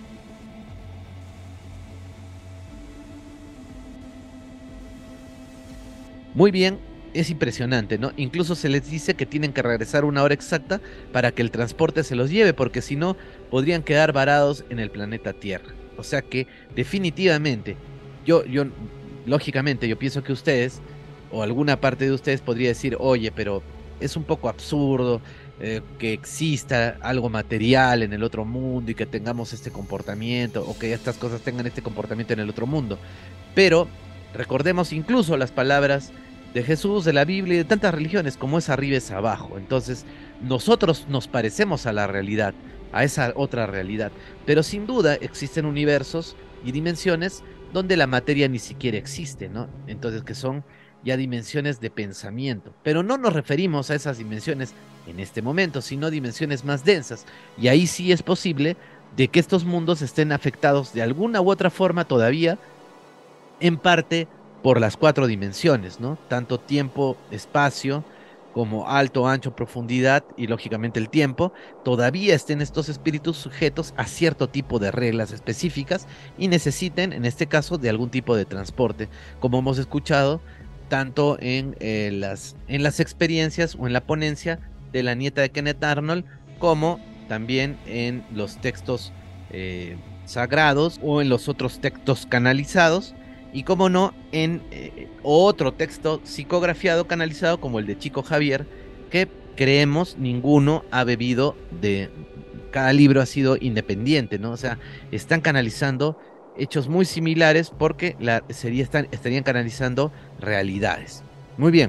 Muy bien, es impresionante, ¿no? Incluso se les dice que tienen que regresar una hora exacta para que el transporte se los lleve, porque si no, podrían quedar varados en el planeta Tierra. O sea que, definitivamente, lógicamente, yo pienso que ustedes, o alguna parte de ustedes podría decir, oye, pero es un poco absurdo que exista algo material en el otro mundo y que tengamos este comportamiento, o que estas cosas tengan este comportamiento en el otro mundo. Pero recordemos incluso las palabras de Jesús, de la Biblia y de tantas religiones, como es arriba es abajo. Entonces nosotros nos parecemos a la realidad, a esa otra realidad, pero sin duda existen universos y dimensiones donde la materia ni siquiera existe, ¿no? Entonces, que son ya dimensiones de pensamiento, pero no nos referimos a esas dimensiones en este momento, sino dimensiones más densas, y ahí sí es posible de que estos mundos estén afectados de alguna u otra forma todavía, en parte por las 4 dimensiones, ¿no? Tanto tiempo, espacio, como alto, ancho, profundidad y lógicamente el tiempo, todavía estén estos espíritus sujetos a cierto tipo de reglas específicas y necesiten, en este caso, de algún tipo de transporte, como hemos escuchado tanto en las experiencias o en la ponencia de la nieta de Kenneth Arnold, como también en los textos sagrados o en los otros textos canalizados, y como no, en otro texto psicografiado canalizado como el de Chico Javier, que creemos ninguno ha bebido de... Cada libro ha sido independiente, ¿no? O sea, están canalizando hechos muy similares porque estarían canalizando realidades. Muy bien.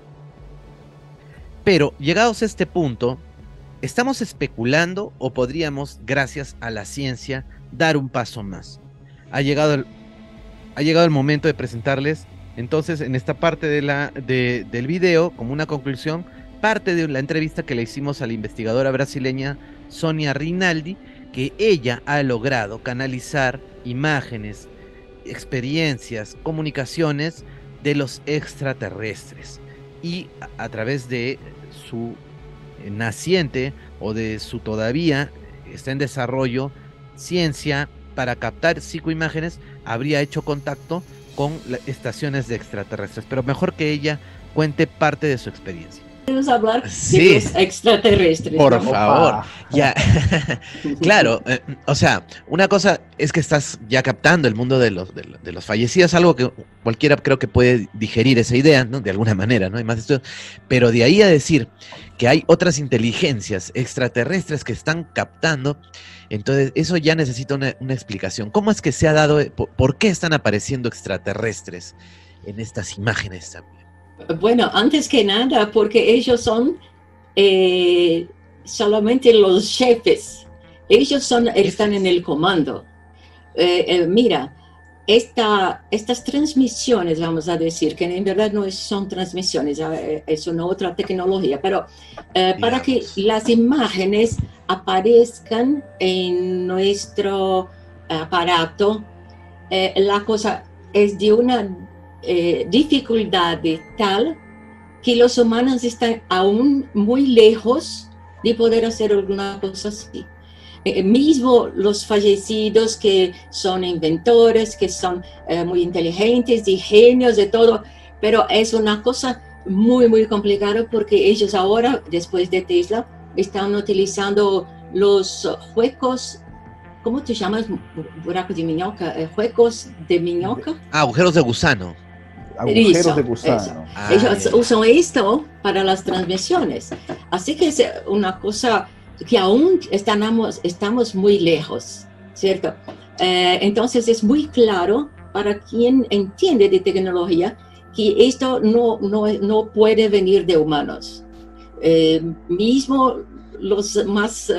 Pero llegados a este punto, ¿estamos especulando o podríamos, gracias a la ciencia, dar un paso más? Ha llegado el momento de presentarles, entonces, en esta parte del video, como una conclusión, parte de la entrevista que le hicimos a la investigadora brasileña Sonia Rinaldi, que ella ha logrado canalizar imágenes, experiencias, comunicaciones de los extraterrestres, y a través de su naciente o de su todavía está en desarrollo ciencia para captar psicoimágenes, habría hecho contacto con estaciones de extraterrestres, pero mejor que ella cuente parte de su experiencia. Podemos hablar de los extraterrestres. Por ¿no? favor, ya. Claro, o sea, una cosa es que estás ya captando el mundo de los fallecidos, algo que cualquiera creo que puede digerir esa idea, ¿no? De alguna manera, ¿no? Hay más estudios, pero de ahí a decir que hay otras inteligencias extraterrestres que están captando, entonces eso ya necesita una explicación. ¿Cómo es que se ha dado, por qué están apareciendo extraterrestres en estas imágenes también? Bueno, antes que nada, porque ellos son solamente los jefes. Ellos están en el comando. Mira, estas transmisiones, vamos a decir, que en verdad no son transmisiones, es una otra tecnología, pero para que las imágenes aparezcan en nuestro aparato, la cosa es de una dificultad tal que los humanos están aún muy lejos de poder hacer alguna cosa así. Mismo los fallecidos que son inventores, que son muy inteligentes, de genios, de todo, pero es una cosa muy, muy complicada porque ellos ahora, después de Tesla, están utilizando los huecos. ¿Cómo te llamas? Buraco de minhoca, huecos de minhoca. Agujeros de gusano. Agujeros de gusano. Ellos usan esto para las transmisiones. Así que es una cosa que aún estamos muy lejos, ¿cierto? Entonces es muy claro para quien entiende de tecnología que esto no puede venir de humanos. Mismo los más...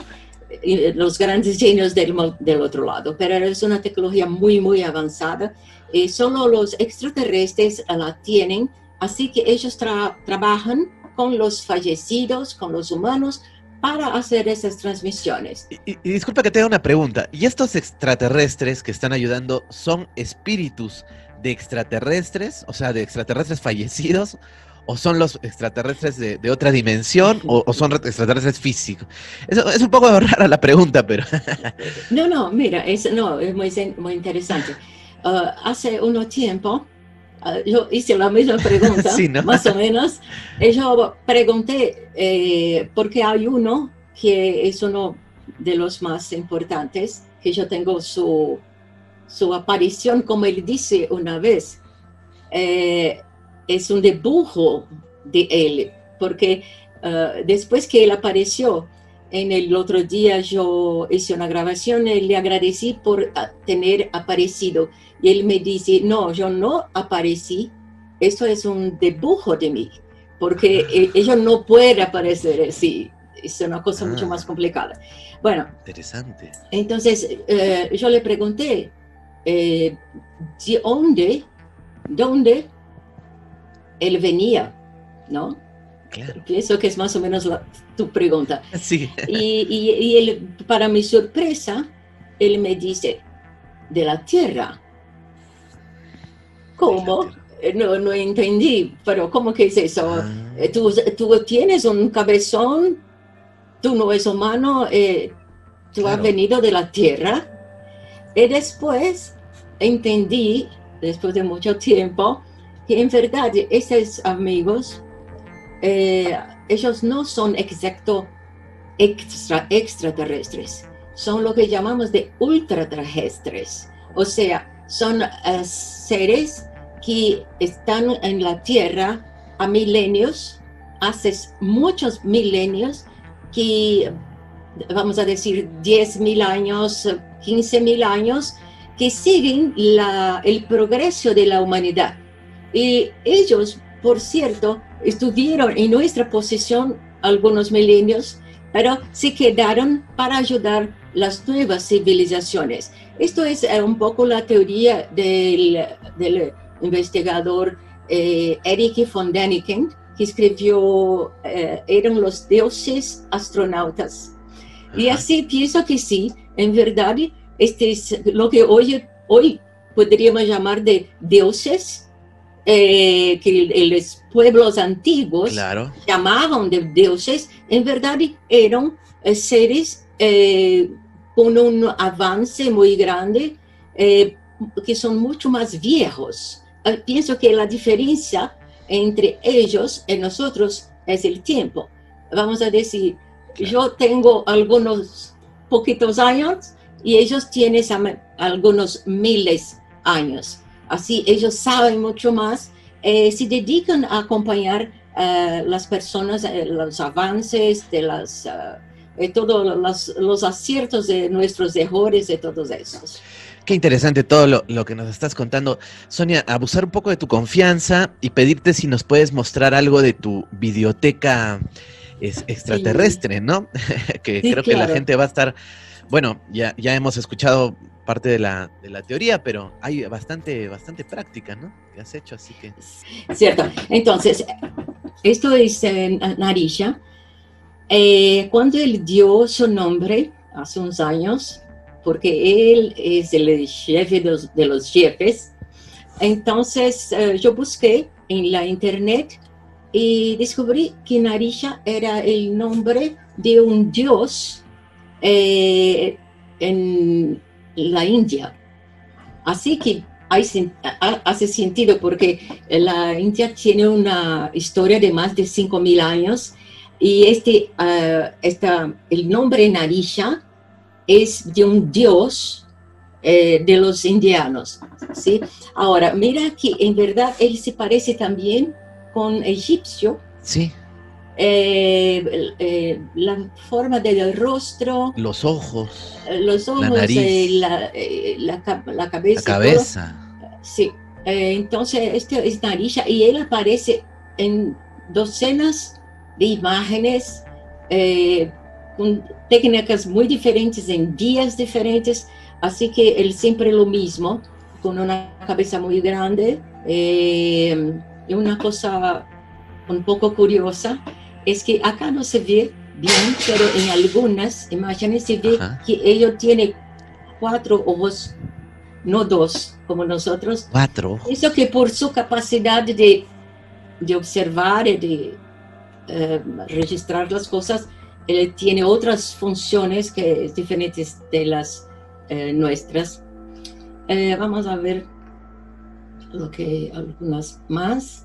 los grandes genios del otro lado, pero es una tecnología muy, muy avanzada. Solo los extraterrestres la tienen, así que ellos trabajan con los fallecidos, con los humanos, para hacer esas transmisiones. Y disculpa que te haga una pregunta. ¿Y estos extraterrestres que están ayudando son espíritus de extraterrestres, o sea, de extraterrestres fallecidos? ¿O son los extraterrestres de otra dimensión? ¿O son extraterrestres físicos? Es un poco rara la pregunta, pero... No, mira, es muy interesante. Hace un tiempo, yo hice la misma pregunta, sí, ¿no? Más o menos. Yo pregunté, porque hay uno que es uno de los más importantes, que yo tengo su aparición, como él dice una vez, es un dibujo de él, porque después que él apareció, en el otro día yo hice una grabación y le agradecí por tener aparecido. Y él me dice, no, yo no aparecí, esto es un dibujo de mí, porque ellos no pueden aparecer así, es una cosa mucho más complicada. Bueno, interesante. Entonces yo le pregunté, ¿de dónde él venía? ¿No? Claro. Pienso que es más o menos tu pregunta. Sí. Y él, para mi sorpresa, él me dice, de la Tierra. ¿Cómo? no entendí, pero ¿cómo que es eso? Ah. Tú tienes un cabezón, tú no eres humano, tú has Claro. venido de la tierra. Y después entendí, después de mucho tiempo, que en verdad esos amigos, ellos no son extraterrestres, son lo que llamamos de ultraterrestres. O sea, son seres que están en la Tierra a milenios, hace muchos milenios, que vamos a decir 10.000 años, 15.000 años, que siguen el progreso de la humanidad. Y ellos, por cierto, estuvieron en nuestra posición algunos milenios, pero se quedaron para ayudar las nuevas civilizaciones. Esto es un poco la teoría del investigador Erich von Däniken, que escribió Eran los dioses astronautas. Y así pienso que sí, en verdad, este es lo que hoy podríamos llamar de dioses, que los pueblos antiguos Claro. llamaban de dioses, en verdad eran seres con un avance muy grande, que son mucho más viejos. Pienso que la diferencia entre ellos y nosotros es el tiempo. Vamos a decir, yo tengo algunos poquitos años y ellos tienen algunos miles de años. Así ellos saben mucho más, se dedican a acompañar las personas, los avances de todos los aciertos de nuestros errores, de todos esos. Qué interesante todo lo que nos estás contando. Sonia, abusar un poco de tu confianza y pedirte si nos puedes mostrar algo de tu biblioteca extraterrestre, sí, ¿no? Que sí, creo que la gente va a estar... Bueno, ya hemos escuchado parte de la teoría, pero hay bastante práctica, ¿no? Que has hecho, así que... Cierto. Entonces, esto es Narisha. Cuando él dio su nombre, hace unos años, porque él es el jefe de los jefes, entonces yo busqué en la internet y descubrí que Narisha era el nombre de un dios en la India. Así que hace sentido porque la India tiene una historia de más de 5.000 años y el nombre Narisha es de un dios de los indianos, ¿sí? Ahora, mira que en verdad él se parece también con egipcio. Sí. La forma del rostro, los ojos, la nariz, la cabeza. La cabeza. Sí, entonces este es Narisha y él aparece en docenas de imágenes con técnicas muy diferentes, en días diferentes, así que él siempre lo mismo, con una cabeza muy grande. Y una cosa un poco curiosa es que acá no se ve bien, pero en algunas imágenes se ve que ellos tienen 4 ojos, no 2, como nosotros. 4. Eso que por su capacidad de observar y de registrar las cosas, él tiene otras funciones que es diferentes de las nuestras. Vamos a ver algunas más.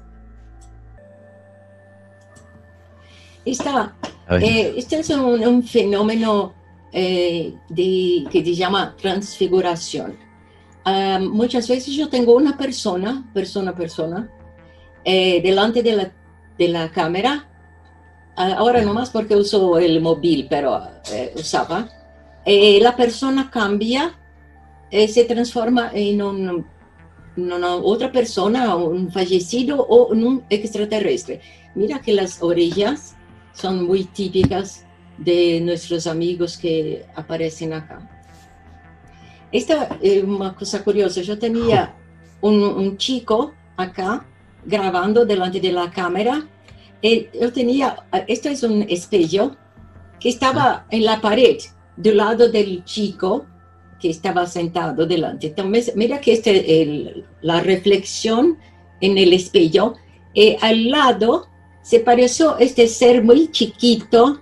Este es un fenómeno que se llama transfiguración. Muchas veces yo tengo una persona, delante de la cámara. Ahora no más porque uso el móvil, pero usaba. La persona cambia, se transforma en una otra persona, un fallecido o en un extraterrestre. Mira que las orejas son muy típicas de nuestros amigos que aparecen acá. Esta es una cosa curiosa. Yo tenía un chico acá grabando delante de la cámara. Esto es un espejo que estaba en la pared del lado del chico que estaba sentado delante. Entonces, mira que la reflexión en el espejo, y al lado se pareció este ser muy chiquito,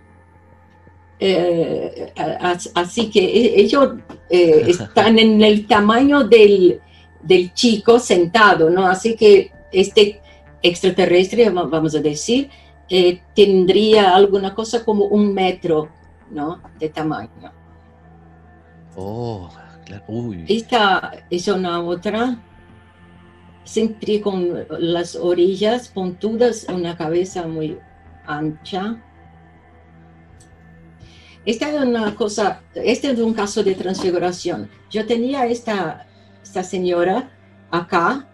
así que ellos están en el tamaño del chico sentado, ¿no? Así que este extraterrestre, vamos a decir, tendría alguna cosa como 1 metro, ¿no? De tamaño. Oh, claro. Uy. Esta es una otra, siempre con las orillas puntudas, una cabeza muy ancha. Esta es una cosa, este es un caso de transfiguración. Yo tenía esta señora acá,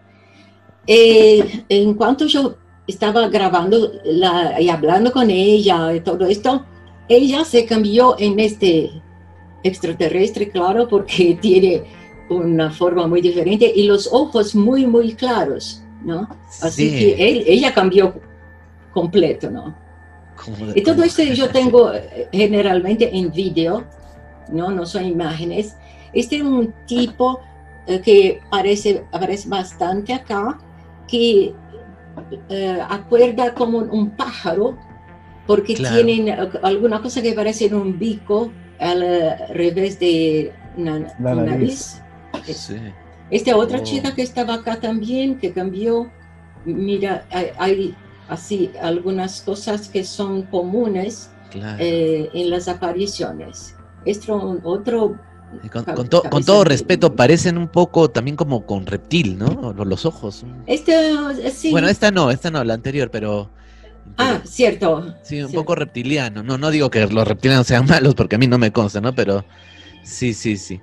en cuanto yo estaba grabando y hablando con ella y todo esto, ella se cambió en este extraterrestre, claro, porque tiene una forma muy diferente y los ojos muy, muy claros, ¿no? Así Sí. que ella cambió completo, ¿no? Y todo esto yo tengo generalmente en vídeo, no son imágenes. Este es un tipo que aparece bastante acá, que acuerda como un pájaro, porque Claro. tienen alguna cosa que parece un bico al revés de una La nariz. Sí. Esta otra Oh. chica que estaba acá también, que cambió, mira, hay así algunas cosas que son comunes Claro. en las apariciones. Otro Y con cabeza todo de- respeto, parecen un poco también como con reptil, ¿no? Los ojos. Sí. Bueno, esta no, la anterior, pero Cierto. sí, un cierto. poco reptiliano. No digo que los reptilianos sean malos, porque a mí no me consta, ¿no? Pero sí.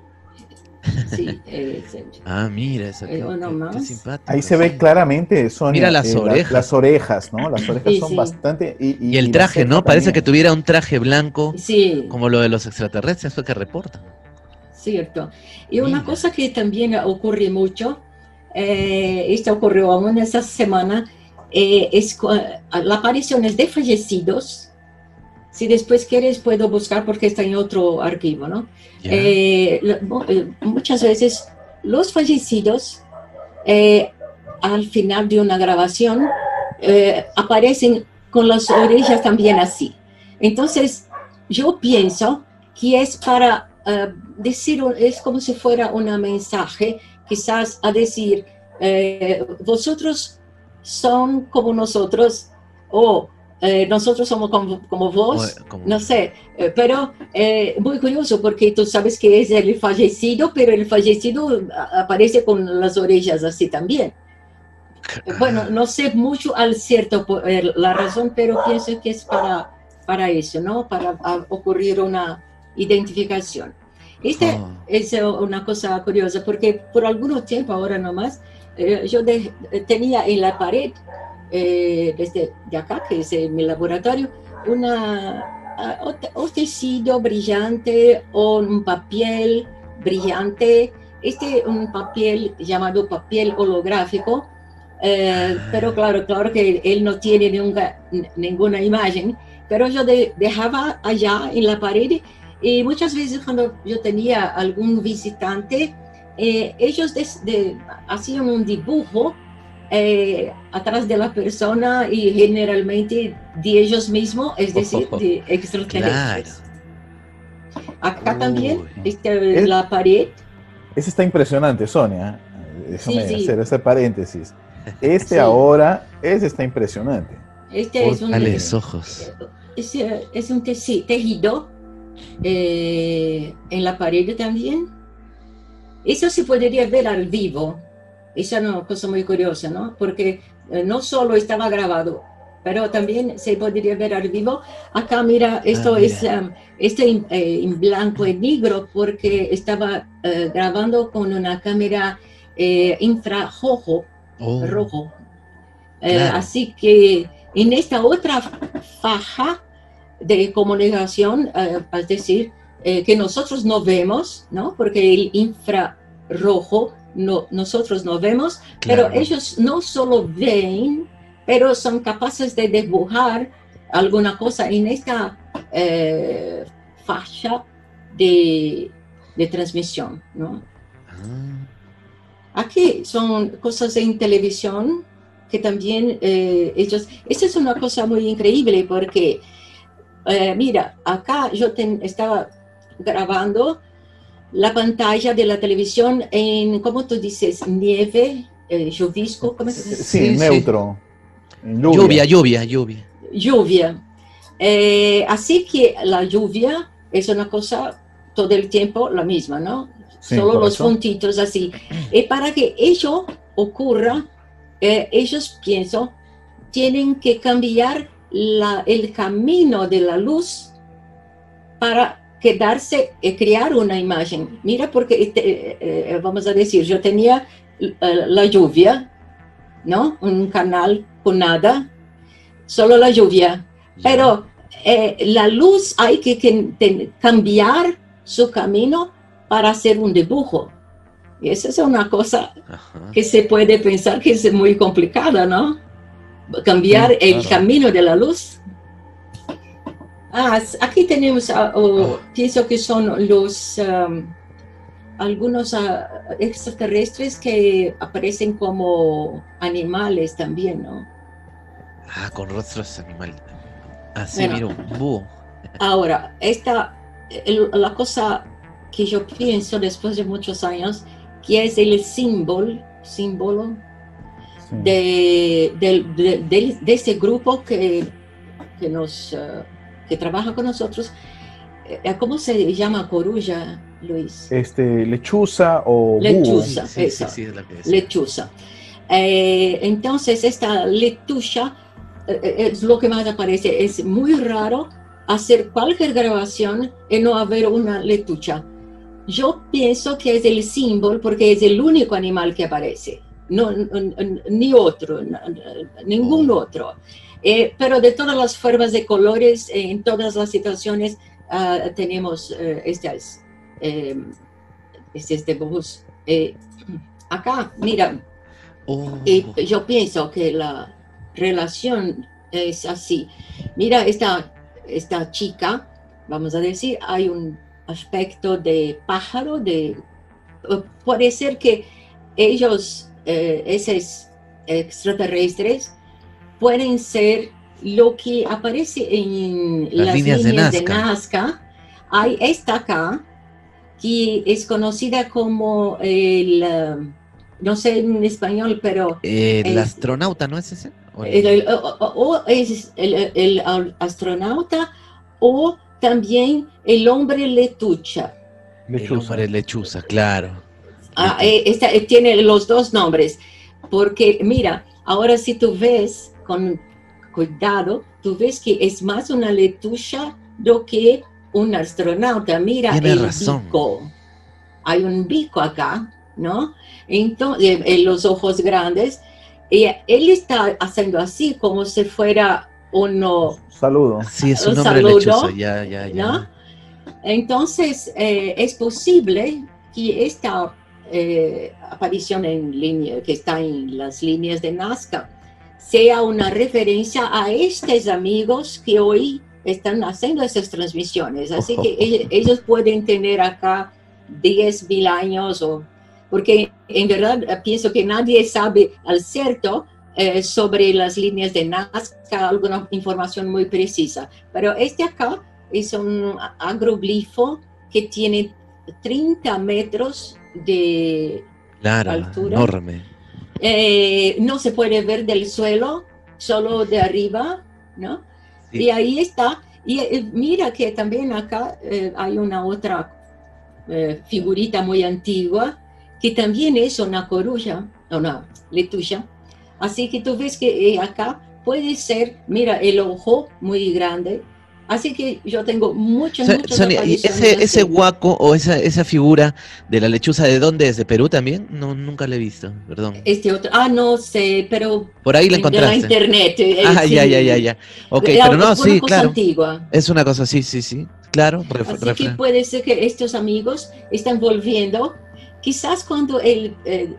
Sí, Ah, mira, eso, uno qué más. simpático. Ahí se ve claramente, Sonia, Mira las orejas. las orejas, ¿no? Las orejas Sí, son sí. bastante... Y el la traje, ceja ¿no? Parece también. que tuviera un traje blanco, Sí, como lo de los extraterrestres, eso que reportan. cierto. Y una Mira. cosa que también ocurre mucho, esto ocurrió aún esta semana, las apariciones de fallecidos. Si después quieres puedo buscar porque está en otro archivo, ¿no? Ya. Muchas veces los fallecidos al final de una grabación aparecen con las orejas también así. Entonces yo pienso que es para decir, es como si fuera un mensaje, quizás a decir, vosotros son como nosotros, o nosotros somos como vos, no sé, pero muy curioso porque tú sabes que es el fallecido, pero el fallecido aparece con las orejas así también. Bueno, no sé mucho al cierto la razón, pero pienso que es para eso, ¿no? Para ocurrir una identificación. Es una cosa curiosa porque por algún tiempo, ahora nomás, yo tenía en la pared desde de acá, que es mi laboratorio, un tecido brillante o un papel brillante. Un papel llamado papel holográfico, pero claro que él no tiene ninguna imagen, pero yo dejaba allá en la pared y muchas veces cuando yo tenía algún visitante, ellos hacían un dibujo atrás de la persona y generalmente de ellos mismos, es decir, de extraterrestres. Claro. Acá también está Es- la pared. Ese está impresionante, Sonia. Déjame Sí. hacer ese paréntesis. Sí. Ahora, ese está impresionante. Este es un, Tales ojos. es un tejido en la pared también. Eso se podría ver al vivo. Esa es una cosa muy curiosa, ¿no? Porque no solo estaba grabado, pero también se podría ver al vivo. Acá, mira, esto es en blanco y negro porque estaba grabando con una cámara infrarrojo. Rojo. Claro. Así que en esta otra faja de comunicación, es decir, que nosotros no vemos, ¿no? Porque el infrarrojo nosotros no vemos, Claro. pero ellos no solo ven, pero son capaces de dibujar alguna cosa en esta faja de transmisión, ¿no? Aquí son cosas en televisión, que también ellos, esta es una cosa muy increíble porque, mira, acá yo estaba grabando la pantalla de la televisión en, ¿cómo tú dices? Nieve, llovisco, ¿cómo se dice? Sí, neutro. Lluvia. Lluvia. Así que la lluvia es una cosa todo el tiempo la misma, ¿no? Sí, Solo los correcto. puntitos así. Y para que ello ocurra, ellos, pienso, tienen que cambiar el camino de la luz para quedarse y crear una imagen. Mira, porque vamos a decir, yo tenía la lluvia, ¿no? Un canal con nada, solo la lluvia. Pero la luz hay que cambiar su camino para hacer un dibujo. Y esa es una cosa que se puede pensar que es muy complicada, ¿no? Cambiar el camino de la luz. Aquí tenemos, pienso que son los algunos extraterrestres que aparecen como animales también, ¿no? Con rostros animales. Así, Bueno, mira, un búho. Ahora, la cosa que yo pienso después de muchos años, que es el símbolo de ese grupo que trabaja con nosotros. ¿Cómo se llama coruja, Luis? Lechuza o lechuza, Sí, eso, es la que decía. lechuza. Entonces, esta lechuza es lo que más aparece. Es muy raro hacer cualquier grabación y no haber una lechuza. Yo pienso que es el símbolo porque es el único animal que aparece. No, ni otro, ningún otro. Pero de todas las formas de colores, en todas las situaciones, tenemos estos dibujos. Acá, mira, yo pienso que la relación es así. Mira, esta chica, vamos a decir, hay un aspecto de pájaro, puede ser que ellos, esos extraterrestres, pueden ser lo que aparece en las líneas de Nazca. Hay esta acá, que es conocida como no sé en español, pero... el astronauta, ¿no es ese? O es el astronauta o también el hombre lechuza. El hombre lechuza, claro. Tiene los dos nombres, porque mira, ahora si tú ves con cuidado, tú ves que es más una lechuza do que un astronauta. Mira el bico. Hay un bico acá, ¿no? Entonces, los ojos grandes. Y él está haciendo así, como si fuera uno... Saludo. Sí, es un hombre lechuza, ya. ¿no? Entonces, es posible que esta aparición en línea, que está en las líneas de Nazca, sea una referencia a estos amigos que hoy están haciendo esas transmisiones. Así que ellos pueden tener acá 10.000 años, porque en verdad pienso que nadie sabe al cierto sobre las líneas de Nazca, alguna información muy precisa. Pero este acá es un agroglifo que tiene 30 metros de altura. Enorme. No se puede ver del suelo, solo de arriba, ¿no? Sí. Y ahí está. Y mira que también acá hay una otra figurita muy antigua, que también es una coruja, una lechuza. Así que tú ves que acá puede ser, mira, el ojo muy grande. Así que yo tengo muchas Sonia, ¿y ese huaco o esa figura de la lechuza, de dónde es? ¿De Perú también? No, nunca la he visto, perdón. No sé, pero... Por ahí la encontraste. De la internet. Sí. Ya. Ok, pero no, sí, claro. Antigua. Es una cosa, sí. Claro. Así que puede ser que estos amigos están volviendo. Quizás cuando él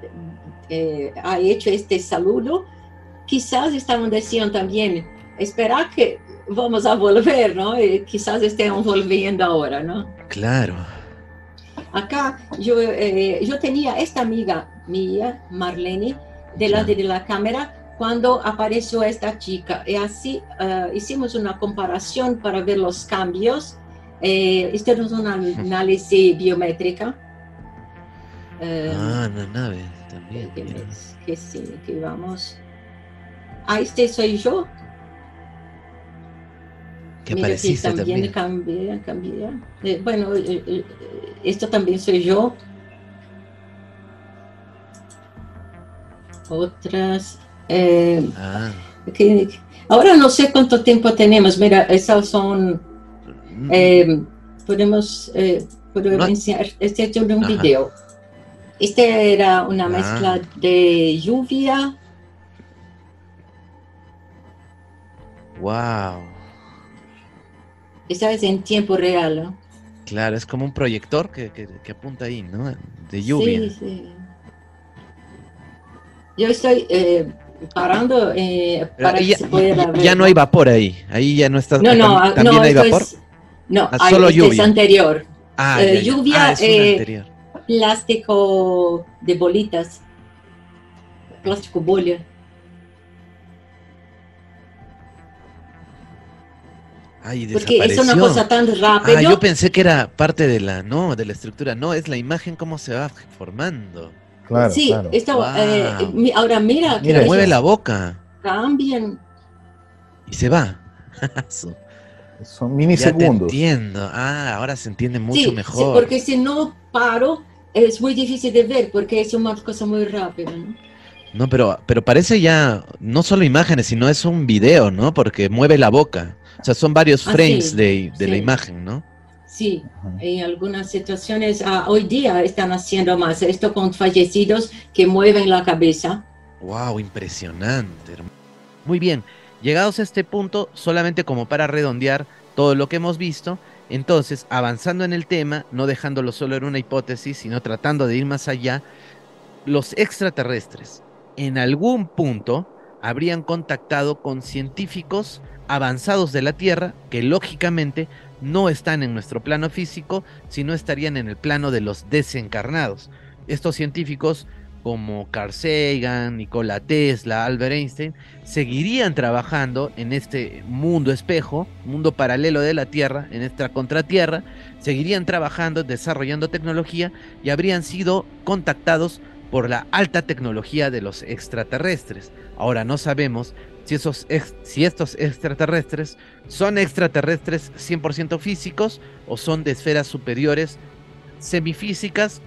ha hecho este saludo, quizás estaban diciendo también, espera que vamos a volver, ¿no? Quizás estén volviendo ahora, ¿no? Claro. Acá yo tenía esta amiga mía, Marlene, delante de la cámara, cuando apareció esta chica. Y así hicimos una comparación para ver los cambios. Esto es un análisis biométrica. Una nave también. Que sí, que vamos. Este soy yo. Que mira, apareciste también. Cambié. Bueno, esto también soy yo. Otras. Ahora no sé cuánto tiempo tenemos. Mira, esas son. Podemos enseñar. Este es un video. Este era una mezcla de lluvia. Wow. Esa es en tiempo real, ¿no? Claro, es como un proyector que apunta ahí, ¿no? De lluvia. Sí, sí. Yo estoy parando para que se pueda ver. Ya no hay vapor ahí. Ahí ya no está. No, ¿También hay vapor? Solo lluvia. Es anterior. Lluvia es anterior. Plástico de bolitas. Plástico bolha. Porque es una cosa tan rápida. Yo pensé que era parte de la estructura. No, es la imagen cómo se va formando. Claro, sí, claro. Esto, ahora mira que mueve la boca. Cambian. Y se va. Son milisegundos. Ya te entiendo. Ahora se entiende mucho mejor. Sí, porque si no paro, es muy difícil de ver, porque es una cosa muy rápida, ¿no? No, pero parece ya no solo imágenes, sino es un video, ¿no? Porque mueve la boca. O sea, son varios frames de la imagen, ¿no? Sí, en algunas situaciones hoy día están haciendo más esto con fallecidos que mueven la cabeza. ¡Wow! Impresionante. Muy bien, llegados a este punto, solamente como para redondear todo lo que hemos visto, entonces, avanzando en el tema, no dejándolo solo en una hipótesis, sino tratando de ir más allá, los extraterrestres en algún punto habrían contactado con científicos avanzados de la Tierra que lógicamente no están en nuestro plano físico, sino estarían en el plano de los desencarnados. Estos científicos como Carl Sagan, Nikola Tesla, Albert Einstein, seguirían trabajando en este mundo espejo, mundo paralelo de la Tierra, en esta contratierra, seguirían trabajando, desarrollando tecnología y habrían sido contactados por la alta tecnología de los extraterrestres. Ahora no sabemos si estos extraterrestres son extraterrestres 100% físicos o son de esferas superiores semifísicas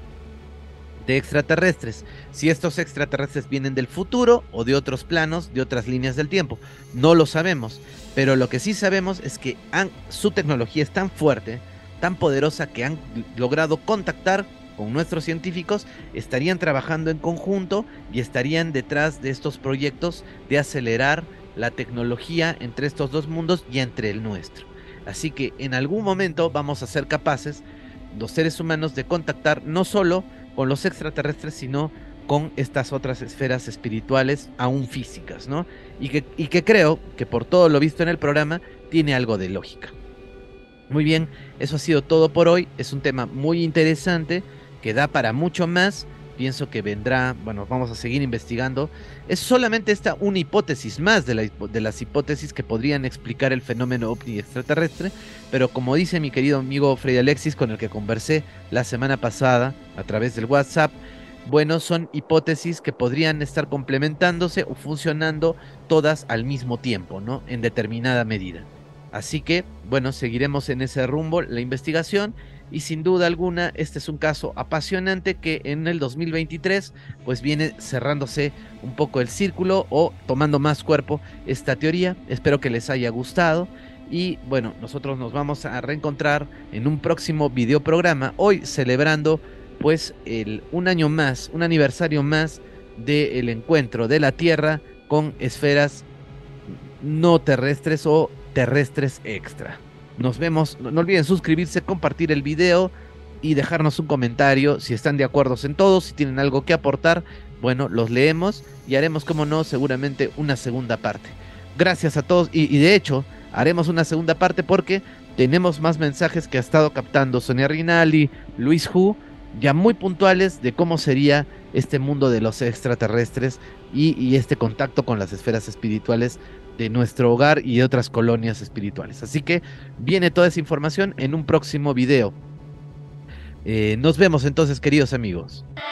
de extraterrestres. Si estos extraterrestres vienen del futuro o de otros planos, de otras líneas del tiempo. No lo sabemos, pero lo que sí sabemos es que su tecnología es tan fuerte, tan poderosa, que han logrado contactar con nuestros científicos, estarían trabajando en conjunto y estarían detrás de estos proyectos de acelerar la tecnología entre estos dos mundos y entre el nuestro. Así que en algún momento vamos a ser capaces, los seres humanos, de contactar no solo con los extraterrestres, sino con estas otras esferas espirituales aún físicas, ¿no? Y que creo que por todo lo visto en el programa tiene algo de lógica. Muy bien, eso ha sido todo por hoy. Es un tema muy interesante que da para mucho más. Pienso que vendrá, bueno, vamos a seguir investigando. Es solamente esta una hipótesis más de las hipótesis que podrían explicar el fenómeno ovni extraterrestre, pero como dice mi querido amigo Freddy Alexis, con el que conversé la semana pasada a través del WhatsApp, bueno, son hipótesis que podrían estar complementándose o funcionando todas al mismo tiempo, ¿no? En determinada medida. Así que, bueno, seguiremos en ese rumbo la investigación. Y sin duda alguna, este es un caso apasionante que en el 2023 pues viene cerrándose un poco el círculo o tomando más cuerpo esta teoría. Espero que les haya gustado y bueno, nosotros nos vamos a reencontrar en un próximo videoprograma, hoy celebrando pues un año más, un aniversario más del encuentro de la Tierra con esferas no terrestres o terrestres extra. Nos vemos, no olviden suscribirse, compartir el video y dejarnos un comentario si están de acuerdo en todo, si tienen algo que aportar, bueno, los leemos y haremos, como no, seguramente una segunda parte. Gracias a todos y de hecho haremos una segunda parte porque tenemos más mensajes que ha estado captando Sonia Rinaldi, Luis Hu, ya muy puntuales de cómo sería este mundo de los extraterrestres y este contacto con las esferas espirituales de nuestro hogar y de otras colonias espirituales. Así que viene toda esa información en un próximo video. Nos vemos entonces, queridos amigos.